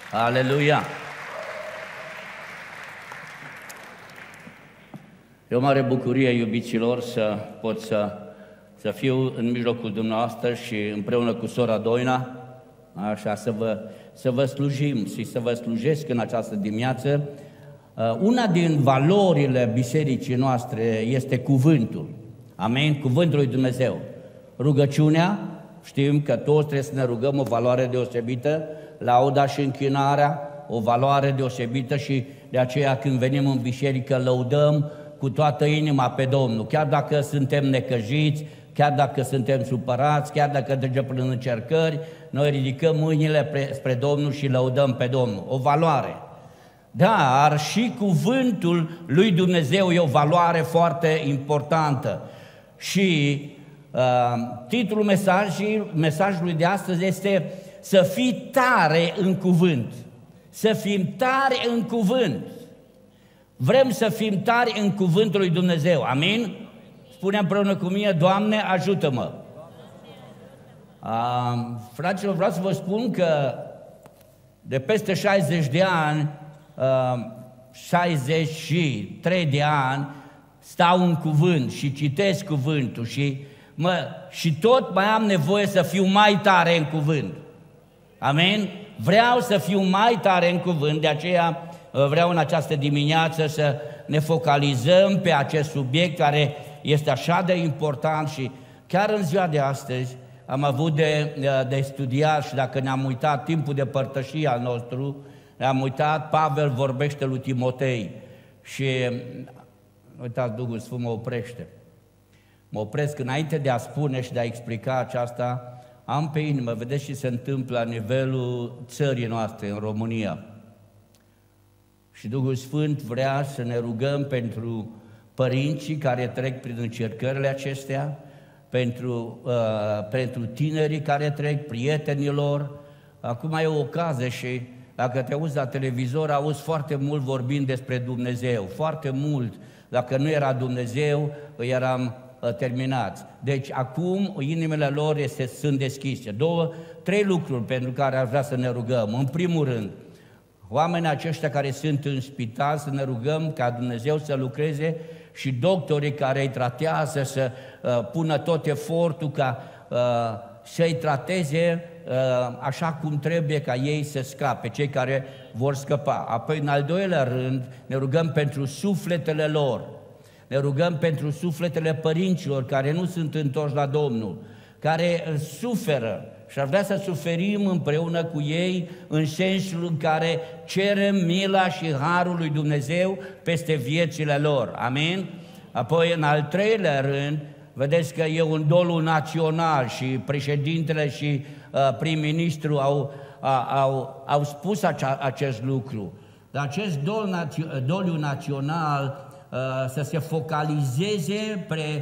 Aleluia! E o mare bucurie, iubiților, să pot să fiu în mijlocul dumneavoastră și împreună cu sora Doina, așa, să vă slujim și să vă slujesc în această dimineață. Una din valorile bisericii noastre este cuvântul. Amen? Cuvântul lui Dumnezeu. Rugăciunea, știm că toți trebuie să ne rugăm, o valoare deosebită, lauda și închinarea, o valoare deosebită și de aceea când venim în biserică lăudăm cu toată inima pe Domnul, chiar dacă suntem necăjiți, chiar dacă suntem supărați, chiar dacă trecem prin încercări, noi ridicăm mâinile spre Domnul și lăudăm pe Domnul. O valoare. Dar și cuvântul lui Dumnezeu e o valoare foarte importantă. Și titlul mesajului de astăzi este să fii tare în cuvânt. Să fim tari în cuvânt. Vrem să fim tari în cuvântul lui Dumnezeu. Amin? Spune împreună cu mine, Doamne, ajută-mă! Fraților, vreau să vă spun că de peste 60 de ani, 63 de ani, stau în cuvânt și citesc cuvântul și tot mai am nevoie să fiu mai tare în cuvânt. Amin? Vreau să fiu mai tare în cuvânt, de aceea vreau în această dimineață să ne focalizăm pe acest subiect care este așa de important și chiar în ziua de astăzi am avut de studiat și dacă ne-am uitat timpul de părtășie al nostru, ne-am uitat, Pavel vorbește lui Timotei și uitați, Duhul Sfânt mă oprește. Mă opresc înainte de a spune și de a explica aceasta, am pe inimă, vedeți ce se întâmplă la nivelul țării noastre, în România. Și Duhul Sfânt vrea să ne rugăm pentru părinții care trec prin încercările acestea, pentru tinerii care trec, prietenilor. Acum e o ocazie și dacă te auzi la televizor, auzi foarte mult vorbind despre Dumnezeu, foarte mult. Dacă nu era Dumnezeu, eram terminați. Deci acum inimile lor sunt deschise. 3 lucruri pentru care aș vrea să ne rugăm. În primul rând, oamenii aceștia care sunt în spital, să ne rugăm ca Dumnezeu să lucreze și doctorii care îi tratează să pună tot efortul ca să-i trateze așa cum trebuie ca ei să scape, cei care vor scăpa. Apoi, în al doilea rând, ne rugăm pentru sufletele lor. Ne rugăm pentru sufletele părinților care nu sunt întorși la Domnul, care suferă. Și ar vrea să suferim împreună cu ei în sensul în care cerem mila și harul lui Dumnezeu peste viețile lor. Amin? Apoi, în al treilea rând, vedeți că e un doliu național și președintele și prim-ministru au spus acest lucru. Dar acest doliu național să se focalizeze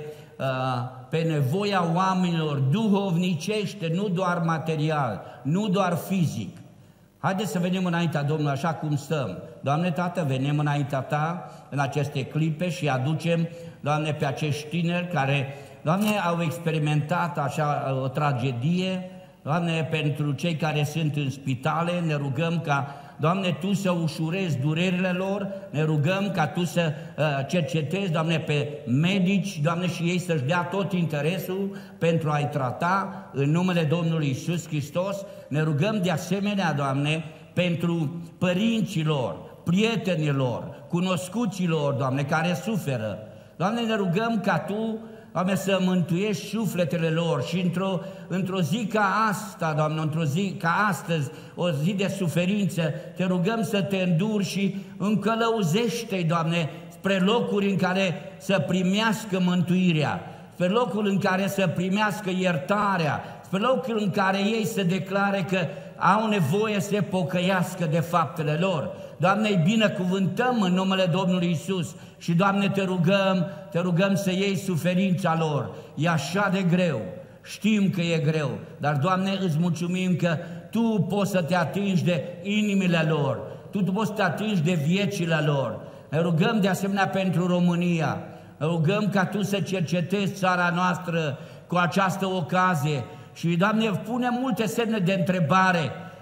pe nevoia oamenilor duhovnicește, nu doar material, nu doar fizic. Haideți să venim înaintea Domnului așa cum stăm. Doamne, Tată, venim înaintea Ta în aceste clipe și aducem, Doamne, pe acești tineri care, Doamne, au experimentat așa o tragedie. Doamne, pentru cei care sunt în spitale, ne rugăm ca, Doamne, Tu să ușurezi durerile lor, ne rugăm ca Tu să cercetezi, Doamne, pe medici, Doamne, și ei să-și dea tot interesul pentru a-i trata în numele Domnului Iisus Hristos. Ne rugăm de asemenea, Doamne, pentru părinților, prietenilor, cunoscuților, Doamne, care suferă. Doamne, ne rugăm ca Tu, Doamne, să mântuiești sufletele lor și într-o zi ca asta, Doamne, într-o zi ca astăzi, o zi de suferință, te rugăm să te înduri și încălăuzește-i, Doamne, spre locuri în care să primească mântuirea, spre locul în care să primească iertarea, spre locul în care ei să declare că au nevoie să se pocăiască de faptele lor. Doamne, îi binecuvântăm în numele Domnului Iisus și, Doamne, te rugăm să iei suferința lor. E așa de greu, știm că e greu, dar, Doamne, îți mulțumim că Tu poți să te atingi de inimile lor, Tu poți să te atingi de viețile lor. Ne rugăm de asemenea pentru România, ne rugăm ca Tu să cercetezi țara noastră cu această ocazie și, Doamne, pune multe semne de întrebare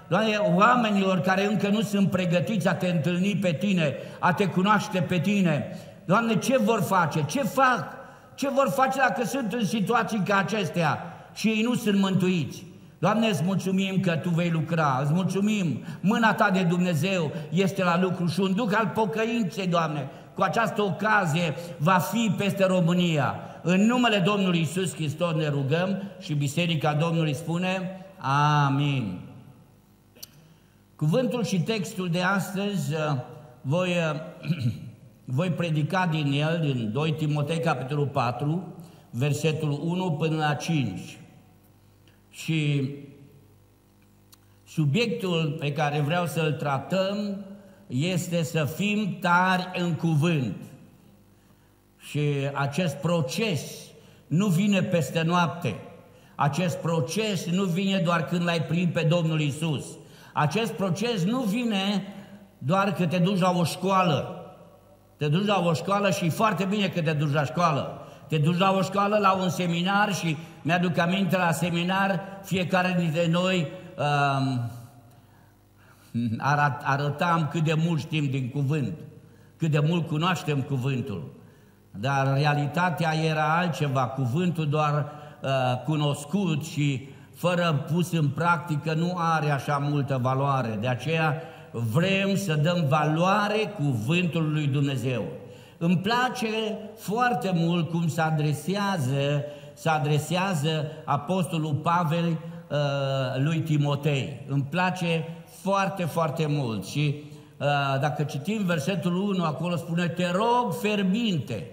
Doamne, oamenilor care încă nu sunt pregătiți a Te întâlni pe Tine, a Te cunoaște pe Tine. Doamne, ce vor face? Ce fac? Ce vor face dacă sunt în situații ca acestea și ei nu sunt mântuiți? Doamne, îți mulțumim că Tu vei lucra, îți mulțumim, mâna Ta de Dumnezeu este la lucru și un duh al pocăinței, Doamne, cu această ocazie va fi peste România. În numele Domnului Iisus Hristos ne rugăm și Biserica Domnului spune amin. Cuvântul și textul de astăzi voi predica din el, din 2 Timotei, capitolul 4, versetul 1 până la 5. Și subiectul pe care vreau să-l tratăm este să fim tari în cuvânt. Și acest proces nu vine peste noapte. Acest proces nu vine doar când l-ai primit pe Domnul Iisus. Acest proces nu vine doar că te duci la o școală. Te duci la o școală și e foarte bine că te duci la școală. Te duci la o școală, la un seminar și mi-aduc aminte la seminar, fiecare dintre noi arătam cât de mult știm din cuvânt, cât de mult cunoaștem cuvântul. Dar realitatea era altceva, cuvântul doar cunoscut și fără pus în practică nu are așa multă valoare. De aceea vrem să dăm valoare cuvântului lui Dumnezeu. Îmi place foarte mult cum se adresează Apostolul Pavel lui Timotei. Îmi place foarte, foarte mult. Și dacă citim versetul 1, acolo spune: te rog fierbinte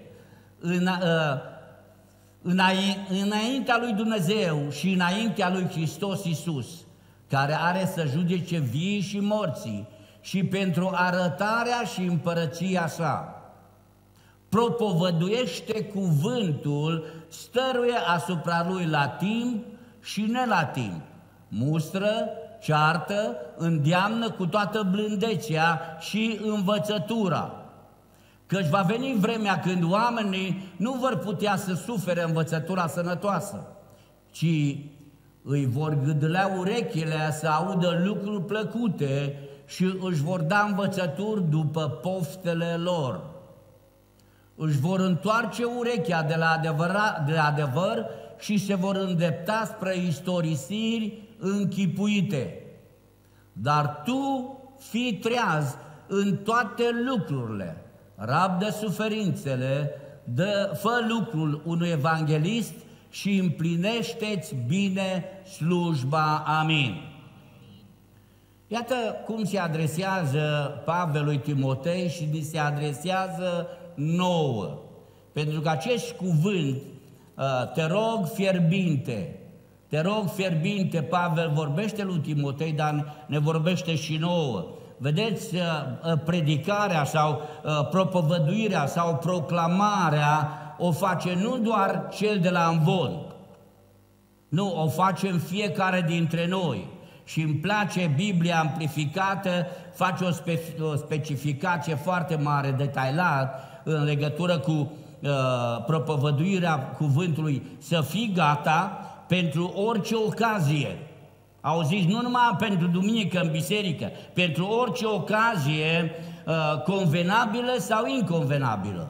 înaintea lui Dumnezeu și înaintea lui Hristos Iisus, care are să judece vii și morții, și pentru arătarea și împărăția sa. Propovăduiește cuvântul, stăruie asupra lui la timp și ne la timp. Mustră, ceartă, îndeamnă cu toată blândețea și învățătura. Căci va veni vremea când oamenii nu vor putea să sufere învățătura sănătoasă, ci îi vor gâdlea urechile să audă lucruri plăcute și își vor da învățături după poftele lor. Își vor întoarce urechea de la adevăr și se vor îndrepta spre istorisiri închipuite. Dar tu fii treaz în toate lucrurile, rabdă suferințele, fă lucrul unui evanghelist și împlinește-ți bine slujba. Amin. Iată cum se adresează Pavel lui Timotei și ni se adresează nouă. Pentru că acest cuvânt, te rog fierbinte, te rog fierbinte, Pavel vorbește lui Timotei, dar ne vorbește și nouă. Vedeți, predicarea sau propovăduirea sau proclamarea o face nu doar cel de la amvon, nu, o facem fiecare dintre noi. Și îmi place Biblia amplificată, face o specificație foarte mare, detaliat, în legătură cu propovăduirea cuvântului, să fii gata pentru orice ocazie. Auziți, nu numai pentru duminică în biserică, pentru orice ocazie convenabilă sau inconvenabilă.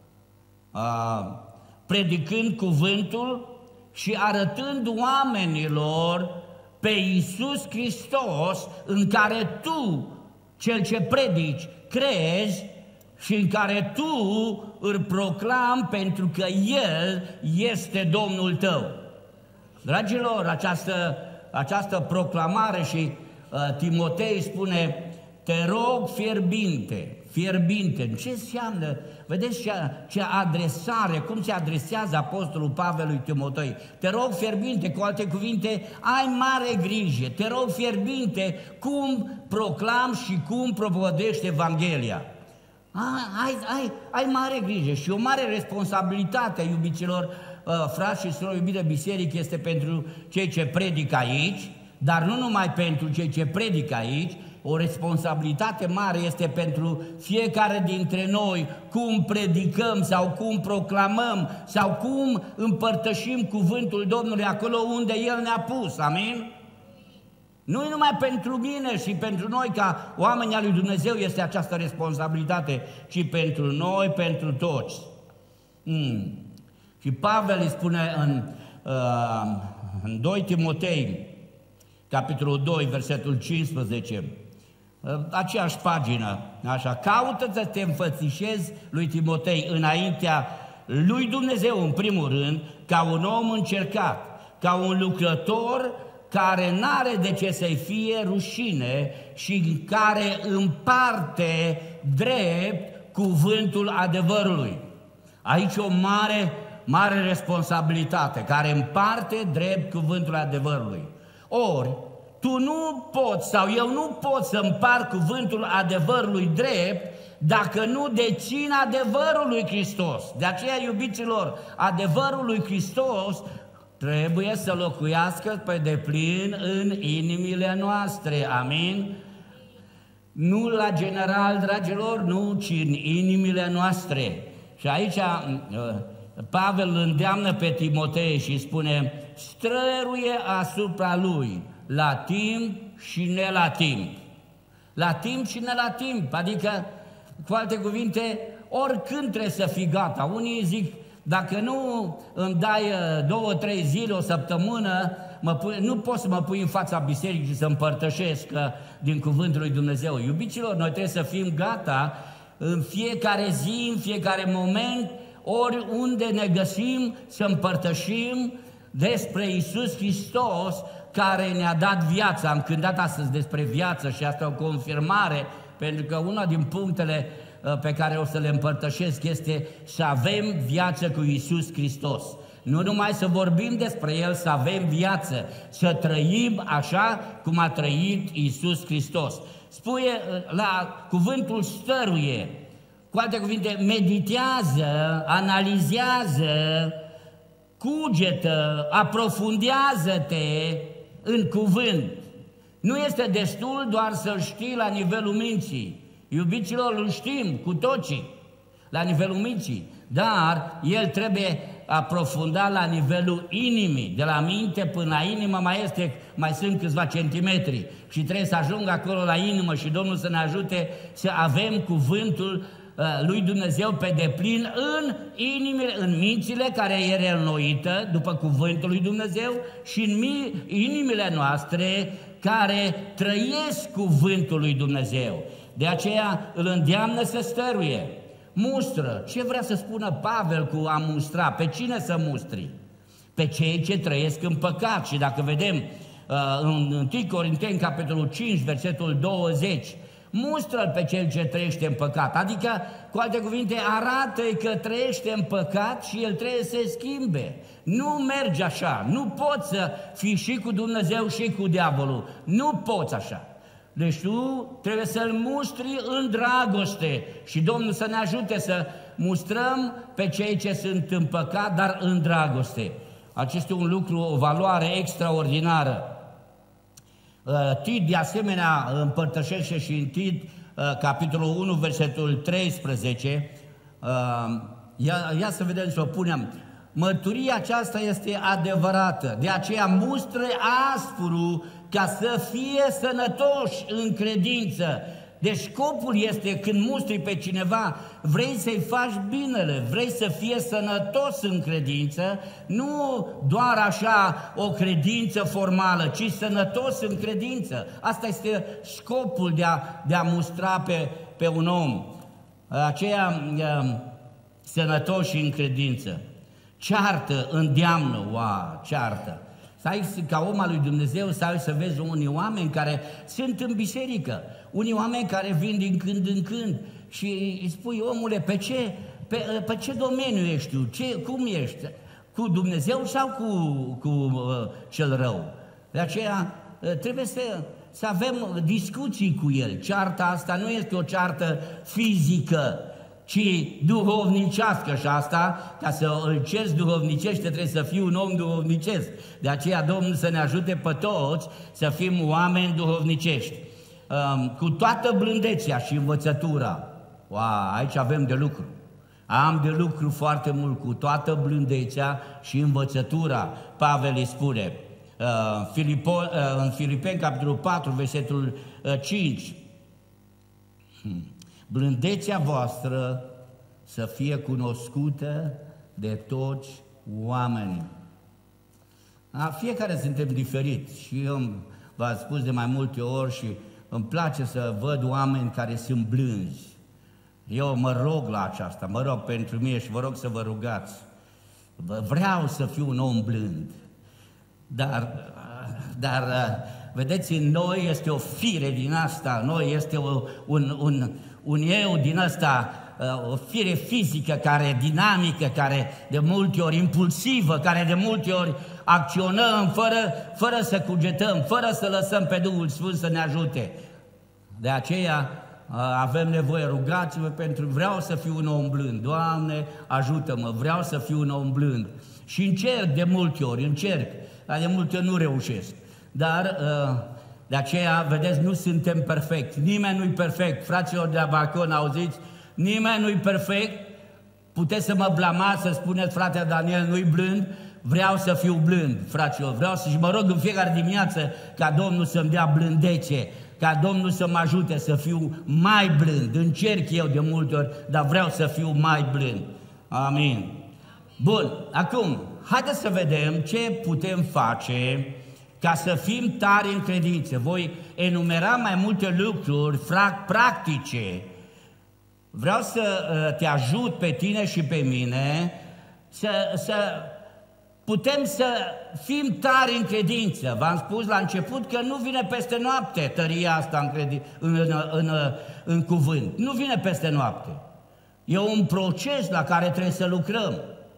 Predicând cuvântul și arătând oamenilor pe Iisus Hristos, în care tu, cel ce predici, crezi și în care tu îl proclami pentru că El este Domnul tău. Dragilor, această proclamare și Timotei spune, te rog fierbinte, fierbinte. Ce înseamnă? Vedeți ce adresare, cum se adresează Apostolul Pavel lui Timotei. Te rog fierbinte, cu alte cuvinte, ai mare grijă, te rog fierbinte cum proclam și cum propovădești Evanghelia. Ai mare grijă și o mare responsabilitate, iubiților, frați și surori, iubite biserică, este pentru cei ce predică aici, dar nu numai pentru cei ce predică aici, o responsabilitate mare este pentru fiecare dintre noi, cum predicăm sau cum proclamăm sau cum împărtășim cuvântul Domnului acolo unde El ne-a pus, amin? Nu numai pentru mine și pentru noi ca oameni al lui Dumnezeu este această responsabilitate, ci pentru noi, pentru toți. Și Pavel îi spune în 2 Timotei, capitolul 2, versetul 15, aceeași pagină, așa, caută să te înfățișezi lui Timotei înaintea lui Dumnezeu, în primul rând, ca un om încercat, ca un lucrător care n-are de ce să-i fie rușine și care împarte drept cuvântul adevărului. Aici o mare responsabilitate, care împarte drept cuvântul adevărului. Ori, tu nu poți sau eu nu pot să împart cuvântul adevărului drept dacă nu dețin adevărul lui Hristos. De aceea, iubiților, adevărul lui Hristos trebuie să locuiască pe deplin în inimile noastre. Amin? Nu la general, dragilor, nu, ci în inimile noastre. Și aici Pavel îl îndeamnă pe Timotei și spune: străruie asupra lui la timp și ne la timp. La timp și ne la timp, adică, cu alte cuvinte, oricând trebuie să fii gata. Unii zic, dacă nu îmi dai 2-3 zile, o săptămână, nu pot să mă pui în fața bisericii și să împărtășesc din cuvântul lui Dumnezeu. Iubiților, noi trebuie să fim gata în fiecare zi, în fiecare moment, oriunde ne găsim, să împărtășim despre Iisus Hristos, care ne-a dat viața. Am cântat astăzi despre viață și asta e o confirmare, pentru că una din punctele pe care o să le împărtășesc este să avem viață cu Iisus Hristos. Nu numai să vorbim despre El, să avem viață, să trăim așa cum a trăit Iisus Hristos. Spune la cuvântul stăruie, cu alte cuvinte, meditează, analizează, cugetă, aprofundează-te în cuvânt. Nu este destul doar să-l știi la nivelul minții. Iubiților, îl știm cu toții la nivelul minții, dar el trebuie aprofundat la nivelul inimii. De la minte până la inimă mai sunt câțiva centimetri și trebuie să ajungă acolo la inimă și Domnul să ne ajute să avem cuvântul lui Dumnezeu pe deplin în inimile, în mințile care e reînnoită după cuvântul lui Dumnezeu și în inimile noastre care trăiesc cuvântul lui Dumnezeu. De aceea îl îndeamnă să stăruie. Mustră. Ce vrea să spună Pavel cu a mustra? Pe cine să mustri? Pe cei ce trăiesc în păcat. Și dacă vedem în 1 Corinteni, capitolul 5, versetul 20, mustră-l pe cel ce trăiește în păcat. Adică, cu alte cuvinte, arată-i că trăiește în păcat și el trebuie să se schimbe. Nu merge așa. Nu poți să fii și cu Dumnezeu și cu diavolul. Nu poți așa. Deci tu trebuie să-l mustri în dragoste și Domnul să ne ajute să mustrăm pe cei ce sunt în păcat, dar în dragoste. Acesta e un lucru, o valoare extraordinară. Tit, de asemenea, împărtășește și în Tit, capitolul 1, versetul 13, ia să vedem, să o punem. Mărturia aceasta este adevărată, de aceea mustră aspru ca să fie sănătoși în credință. Deci scopul este, când mustri pe cineva, vrei să-i faci binele, vrei să fie sănătos în credință, nu doar așa o credință formală, ci sănătos în credință. Asta este scopul de a mustra pe un om. Aceea sănătoși în credință. Ceartă, îndeamnă, ceartă. Să ai, ca om al lui Dumnezeu, să vezi unii oameni care sunt în biserică, unii oameni care vin din când în când și îi spui, omule, pe ce domeniu ești tu? Cum ești? Cu Dumnezeu sau cu cel rău? De aceea trebuie să avem discuții cu el. Cearta asta nu este o ceartă fizică, ci duhovnicească, și asta, ca să îl ceri duhovnicește, trebuie să fii un om duhovnicesc. De aceea Domnul să ne ajute pe toți să fim oameni duhovnicești. Cu toată blândețea și învățătura. Aici avem de lucru. Am de lucru foarte mult cu toată blândețea și învățătura. Pavel îi spune, în Filipeni, capitolul 4, versetul 5. Blândețea voastră să fie cunoscută de toți oamenii. Fiecare suntem diferiți și eu v-am spus de mai multe ori și îmi place să văd oameni care sunt blânzi. Eu mă rog la aceasta, mă rog pentru mine și vă rog să vă rugați. Vreau să fiu un om blând, dar vedeți, în noi este o fire din asta, în noi este un eu din asta, o fire fizică care dinamică, care de multe ori impulsivă, care de multe ori acționăm fără să cugetăm, fără să lăsăm pe Duhul Sfânt să ne ajute. De aceea avem nevoie, rugați-vă pentru, vreau să fiu un om blând, Doamne, ajută-mă, vreau să fiu un om blând. Și încerc de multe ori, dar de multe ori nu reușesc. Dar de aceea, vedeți, nu suntem perfecti, nimeni nu-i perfect. Fraților de la balcon, auziți? Nimeni nu-i perfect. Puteți să mă blamați, să spuneți, frate Daniel, nu-i blând? Vreau să fiu blând, fraților, vreau și mă rog în fiecare dimineață ca Domnul să-mi dea blândețe, ca Domnul să mă ajute să fiu mai blând. Încerc eu de multe ori, dar vreau să fiu mai blând. Amin. Bun, acum, haideți să vedem ce putem face ca să fim tari în credință. Voi enumera mai multe lucruri practice. Vreau să te ajut pe tine și pe mine să putem să fim tari în credință. V-am spus la început că nu vine peste noapte tăria asta în cuvânt. Nu vine peste noapte. E un proces la care trebuie să lucrăm.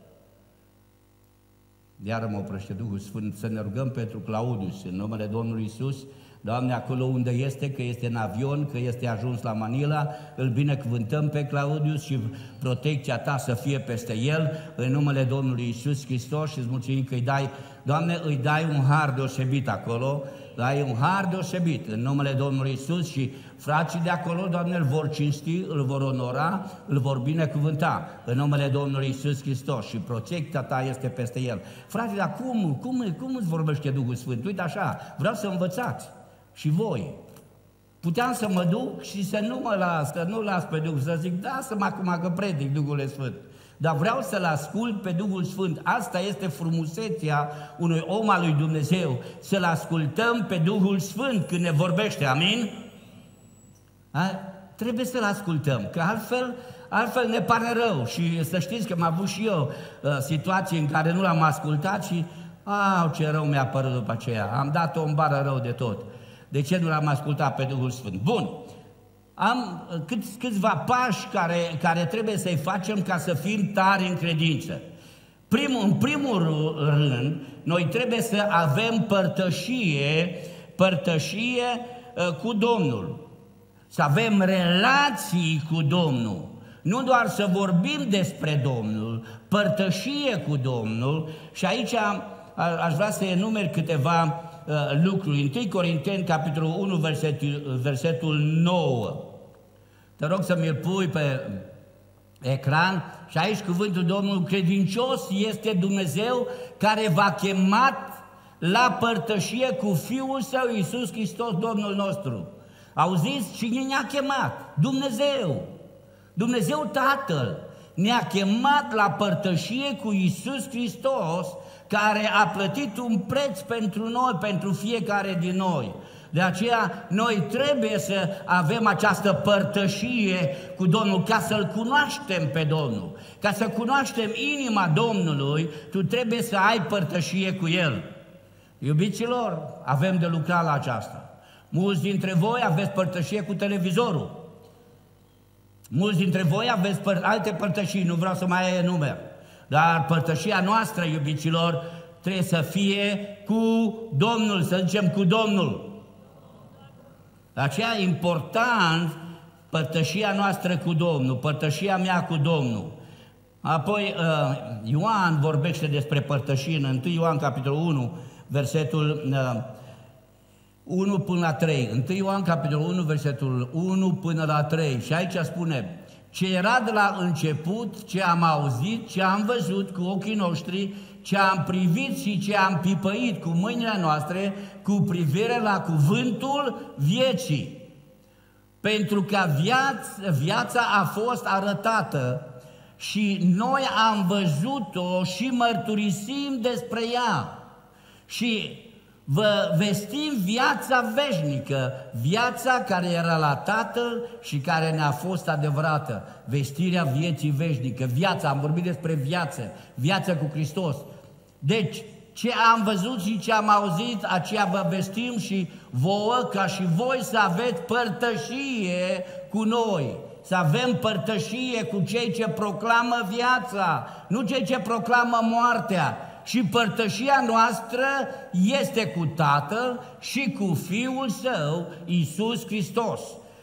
Iar mă oprește Duhul Sfânt să ne rugăm pentru Claudius, în numele Domnului Iisus. Doamne, acolo unde este, că este în avion, că este ajuns la Manila, îl binecuvântăm pe Claudius și protecția Ta să fie peste el, în numele Domnului Iisus Hristos, și îți mulțumim că îi dai, Doamne, îi dai un har deosebit acolo, dai un har deosebit în numele Domnului Iisus și frații de acolo, Doamne, îl vor cinsti, îl vor onora, îl vor binecuvânta în numele Domnului Iisus Hristos și protecția Ta este peste el. Frate, dar cum îți vorbește Duhul Sfânt? Uite așa, vreau să învățați și voi. Puteam să mă duc și să nu mă las, să nu las pe Duhul, să zic, lasă-mă acum că predic Duhul Sfânt. Dar vreau să-L ascult pe Duhul Sfânt. Asta este frumusețea unui om al lui Dumnezeu, să-L ascultăm pe Duhul Sfânt când ne vorbește, amin? Trebuie să-L ascultăm, că altfel ne pare rău. Și să știți că am avut și eu situații în care nu L-am ascultat și ce rău mi-a părut după aceea. Am dat-o în bară rău de tot. De ce nu L-am ascultat pe Duhul Sfânt? Bun, am câțiva pași care trebuie să-i facem ca să fim tari în credință. În primul rând, noi trebuie să avem părtășie cu Domnul. Să avem relații cu Domnul. Nu doar să vorbim despre Domnul, părtășie cu Domnul. Și aici aș vrea să enumer câteva lucruri. 1 Corinteni, capitolul 1, versetul 9. Te rog să mi-l pui pe ecran. Și aici cuvântul Domnului: credincios este Dumnezeu care v-a chemat la părtășie cu Fiul Său, Iisus Hristos, Domnul nostru. Auziți? Cine ne-a chemat? Dumnezeu. Dumnezeu Tatăl ne-a chemat la părtășie cu Iisus Hristos, care a plătit un preț pentru noi, pentru fiecare din noi. De aceea noi trebuie să avem această părtășie cu Domnul, ca să-L cunoaștem pe Domnul. Ca să cunoaștem inima Domnului, tu trebuie să ai părtășie cu El. Iubiților, avem de lucrat la aceasta. Mulți dintre voi aveți părtășie cu televizorul. Mulți dintre voi aveți alte părtășii, nu vreau să mai enumer. Dar părtășia noastră, iubiților, trebuie să fie cu Domnul, să zicem cu Domnul. De aceea e important părtășia noastră cu Domnul, părtășia mea cu Domnul. Apoi Ioan vorbește despre părtășie în 1 Ioan capitolul 1, versetul 1 până la 3. 1 Ioan capitolul 1, versetul 1 până la 3. Și aici spune: ce era de la început, ce am auzit, ce am văzut cu ochii noștri, ce am privit și ce am pipăit cu mâinile noastre cu privire la cuvântul vieții. Pentru că viața a fost arătată și noi am văzut-o și mărturisim despre ea. Și vă vestim viața veșnică, viața care era la Tatăl și care ne-a fost adevărată. Vestirea vieții veșnică, viața, am vorbit despre viață cu Hristos. Deci, ce am văzut și ce am auzit, aceea vă vestim și vouă, ca și voi să aveți părtășie cu noi. Să avem părtășie cu cei ce proclamă viața, nu cei ce proclamă moartea. Și părtășia noastră este cu Tatăl și cu Fiul Său, Iisus Hristos.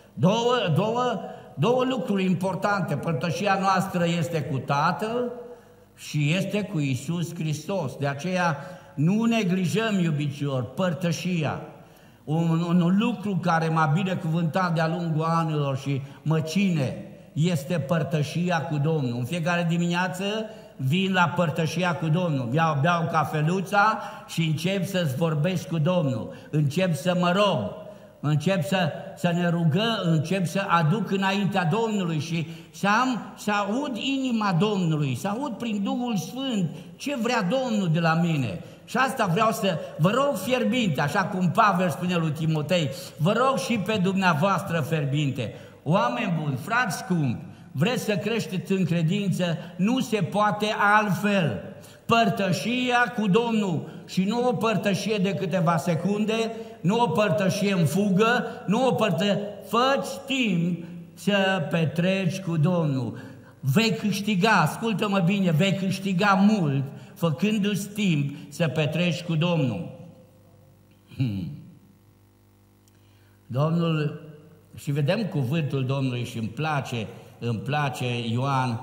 Două lucruri importante. Părtășia noastră este cu Tatăl și este cu Iisus Hristos. De aceea nu neglijăm, iubiților, părtășia. Un lucru care m-a binecuvântat de-a lungul anilor și mă ține este părtășia cu Domnul. În fiecare dimineață vin la părtășia cu Domnul, beau cafeluța și încep să-ți vorbesc cu Domnul, încep să mă rog, încep să ne rugăm, încep să aduc înaintea Domnului și să aud inima Domnului, să aud prin Duhul Sfânt ce vrea Domnul de la mine. Și asta vreau să vă rog fierbinte, așa cum Pavel spune lui Timotei, vă rog și pe dumneavoastră fierbinte. Oameni buni, frați scumpi, vreți să creșteți în credință, nu se poate altfel. Părtășia cu Domnul și nu o părtășie de câteva secunde, nu o părtășie în fugă, nu o părtășie, fă-ți timp să petreci cu Domnul. Vei câștiga, ascultă-mă bine, vei câștiga mult făcându-ți timp să petreci cu Domnul. Domnul, și vedem cuvântul Domnului și îmi place Ioan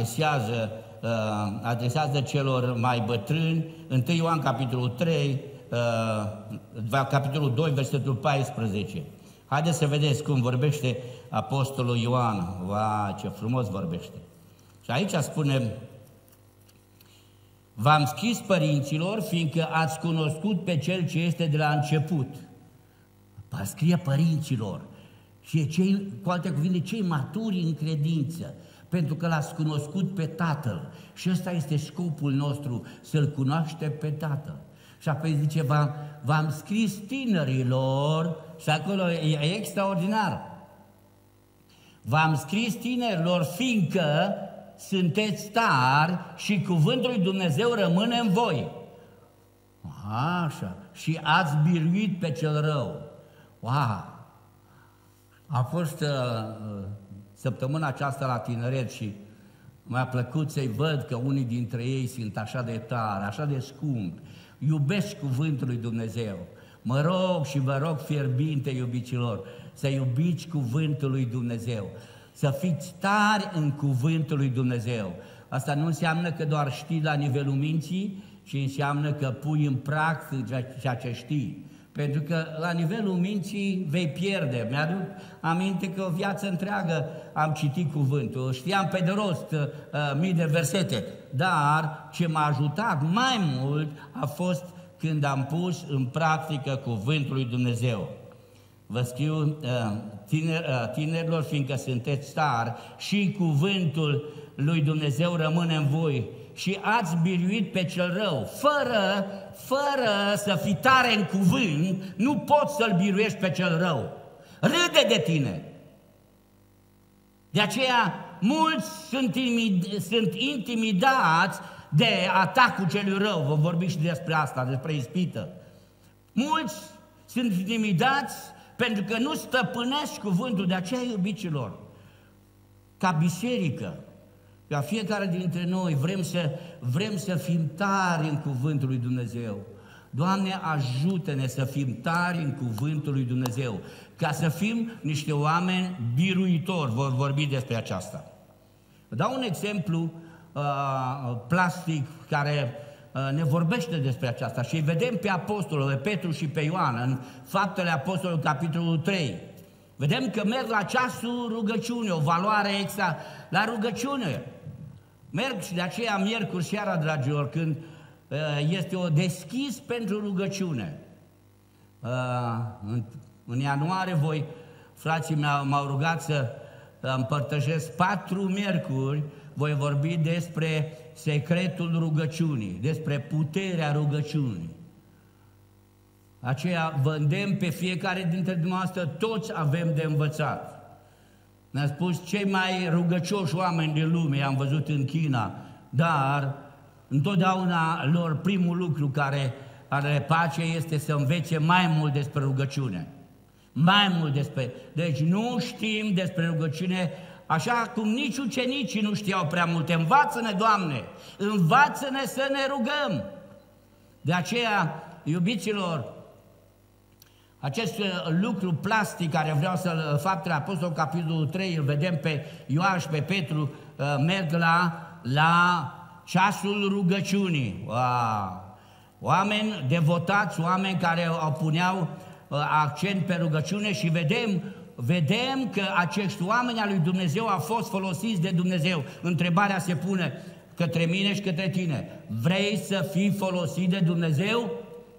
adresează celor mai bătrâni, 1 Ioan capitolul 3, capitolul 2, versetul 14. Haideți să vedeți cum vorbește apostolul Ioan. Vai, ce frumos vorbește! Și aici spune: v-am scris părinților, fiindcă ați cunoscut pe Cel ce este de la început. Scrie părinților. Și cu alte cuvinte, cei maturi în credință, pentru că l-ați cunoscut pe Tatăl. Și ăsta este scopul nostru, să-L cunoaștem pe Tatăl. Și apoi zice, v-am scris tinerilor, și acolo e extraordinar. V-am scris tinerilor, fiindcă sunteți tari și cuvântul lui Dumnezeu rămâne în voi. Așa. Și ați biruit pe cel rău. Wow! A fost săptămâna aceasta la tineret și mi-a plăcut să-i văd că unii dintre ei sunt așa de tari, așa de scumpi, iubesc cuvântul lui Dumnezeu. Mă rog și vă rog fierbinte, iubiților, să iubiți cuvântul lui Dumnezeu, să fiți tari în cuvântul lui Dumnezeu. Asta nu înseamnă că doar știi la nivelul minții, ci înseamnă că pui în practică ceea ce știi. Pentru că la nivelul minții vei pierde. Mi-aduc aminte că o viață întreagă am citit cuvântul, știam pe de rost mii de versete, dar ce m-a ajutat mai mult a fost când am pus în practică cuvântul lui Dumnezeu. Vă scriu tinerilor, fiindcă sunteți tari și cuvântul lui Dumnezeu rămâne în voi și ați biruit pe cel rău. Fără să fii tare în cuvânt, nu poți să-l biruiești pe cel rău. Râde de tine. De aceea, mulți sunt intimidați de atacul celui rău. Vă vorbi și despre asta, despre ispită. Mulți sunt intimidați pentru că nu stăpânesc cuvântul. De aceea, iubiților, ca biserică, ca fiecare dintre noi vrem să fim tari în cuvântul lui Dumnezeu. Doamne, ajută-ne să fim tari în cuvântul lui Dumnezeu, ca să fim niște oameni biruitori. Vor vorbi despre aceasta. Vă dau un exemplu plastic care ne vorbește despre aceasta și îi vedem pe apostolul, pe Petru și pe Ioan, în Faptele Apostolului, capitolul 3. Vedem că merg la ceasul rugăciune, o valoare extra la rugăciune. Merg și de aceea miercuri seara, dragilor, când este o deschis pentru rugăciune. În ianuarie frații m-au rugat să împărtășesc 4 miercuri, voi vorbi despre secretul rugăciunii, despre puterea rugăciunii. Aceea vă îndemn pe fiecare dintre dumneavoastră, toți avem de învățat. Ne-a spus cei mai rugăcioși oameni din lume, am văzut în China, dar întotdeauna lor primul lucru care le place este să învețe mai mult despre rugăciune. Mai mult despre... Deci nu știm despre rugăciune așa cum nici ucenicii nu știau prea multe. Învață-ne, Doamne, învață-ne să ne rugăm. De aceea, iubiților, acest lucru plastic care vreau să-l Faptele Apostolului, capitolul 3, îl vedem pe Ioan și pe Petru, merg la ceasul rugăciunii. Oameni devotați, oameni care puneau accent pe rugăciune și vedem că acești oameni al lui Dumnezeu au fost folosiți de Dumnezeu. Întrebarea se pune către mine și către tine. Vrei să fii folosit de Dumnezeu?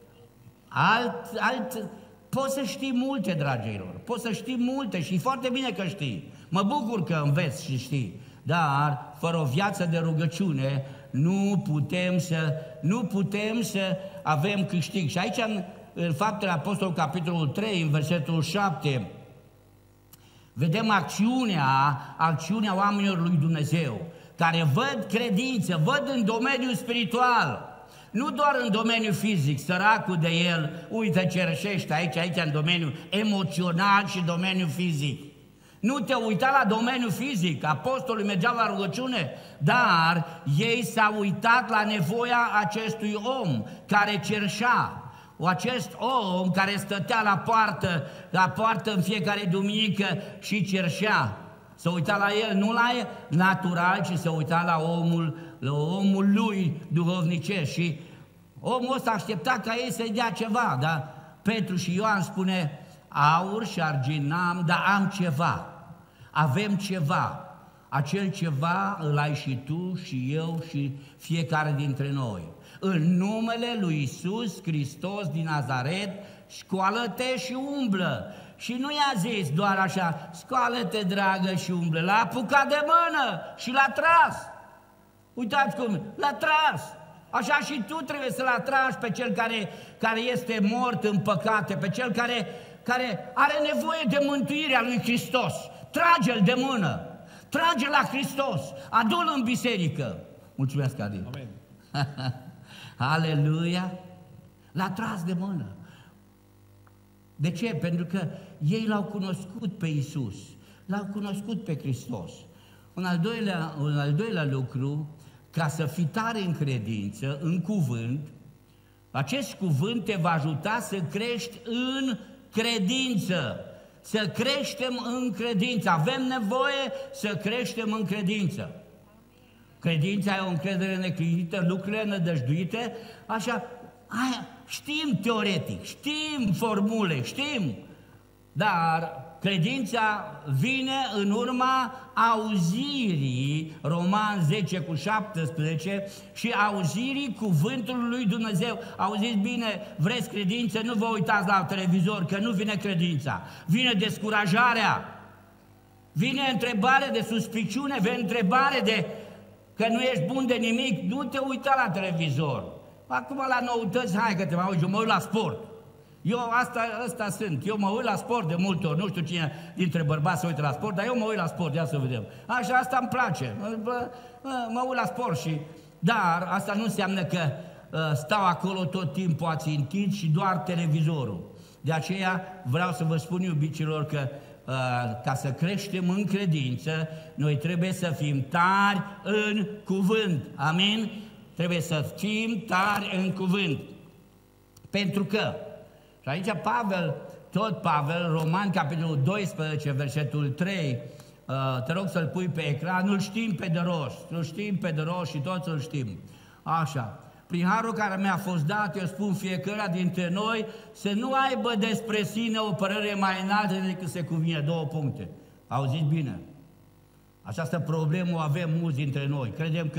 Poți să știi multe, dragilor, poți să știi multe și foarte bine că știi. Mă bucur că înveți și știi, dar fără o viață de rugăciune nu putem să avem câștig. Și aici în Faptele Apostolului, capitolul 3, în versetul 7, vedem acțiunea oamenilor lui Dumnezeu, care văd credință, văd în domeniul spiritual, nu doar în domeniul fizic, săracul de el, uite ce rășește aici în domeniul emoțional și domeniul fizic. Nu te uita la domeniul fizic, apostolii mergeau la rugăciune, dar ei s-au uitat la nevoia acestui om care cerșea. Acest om care stătea la poartă în fiecare duminică și cerșea. Se uita la el, nu la el natural, ci se uita la omul lui duhovnicesc. Și omul ăsta aștepta ca ei să-i dea ceva, dar Petru și Ioan spune, aur și argint n-am, dar am ceva. Avem ceva. Acel ceva îl ai și tu și eu și fiecare dintre noi. În numele lui Iisus Hristos din Nazaret, scoală-te și umblă. Și nu i-a zis doar așa, scoală-te, dragă, și umblă. L-a apucat de mână și l-a tras. Uitați cum, l-a tras. Așa și tu trebuie să-l atragi pe cel care este mort în păcate, pe cel care are nevoie de mântuirea lui Hristos. Trage-l de mână, trage la Hristos, adu-l în biserică. Mulțumesc, Adi. Amen. Aleluia! L-a tras de mână. De ce? Pentru că ei l-au cunoscut pe Iisus, l-au cunoscut pe Hristos. Un al doilea lucru, ca să fii tare în credință, în cuvânt, acest cuvânt te va ajuta să crești în credință. Să creștem în credință. Avem nevoie să creștem în credință. Credința e o încredere neclinită, lucrurile nădăjduite, așa, știm teoretic, știm formule, știm, dar credința vine în urma auzirii, Roman 10:17, și auzirii cuvântului lui Dumnezeu. Auziți bine, vreți credință, nu vă uitați la televizor, că nu vine credința, vine descurajarea, vine întrebare de suspiciune, vine întrebare de că nu ești bun de nimic, nu te uita la televizor. Acum la noutăți, hai că te mai uiți, eu mă uit la sport. Eu asta sunt, eu mă uit la sport de multe ori, nu știu cine dintre bărbați se uită la sport, dar eu mă uit la sport, ia să vedem. Așa, asta îmi place, mă uit la sport și... Dar asta nu înseamnă că stau acolo tot timpul ațintit și doar televizorul. De aceea vreau să vă spun, iubiților, că ca să creștem în credință, noi trebuie să fim tari în cuvânt. Amin? Trebuie să fim tari în cuvânt. Pentru că, și aici Pavel, Roman, capitolul 12, versetul 3, te rog să-l pui pe ecran, îl știm pe de rost și toți îl știm. Așa. Prin harul care mi-a fost dat, eu spun fiecare dintre noi să nu aibă despre sine o părere mai înaltă decât se cuvine. 2 puncte. Auziți bine? Această problemă o avem mulți dintre noi. Credem că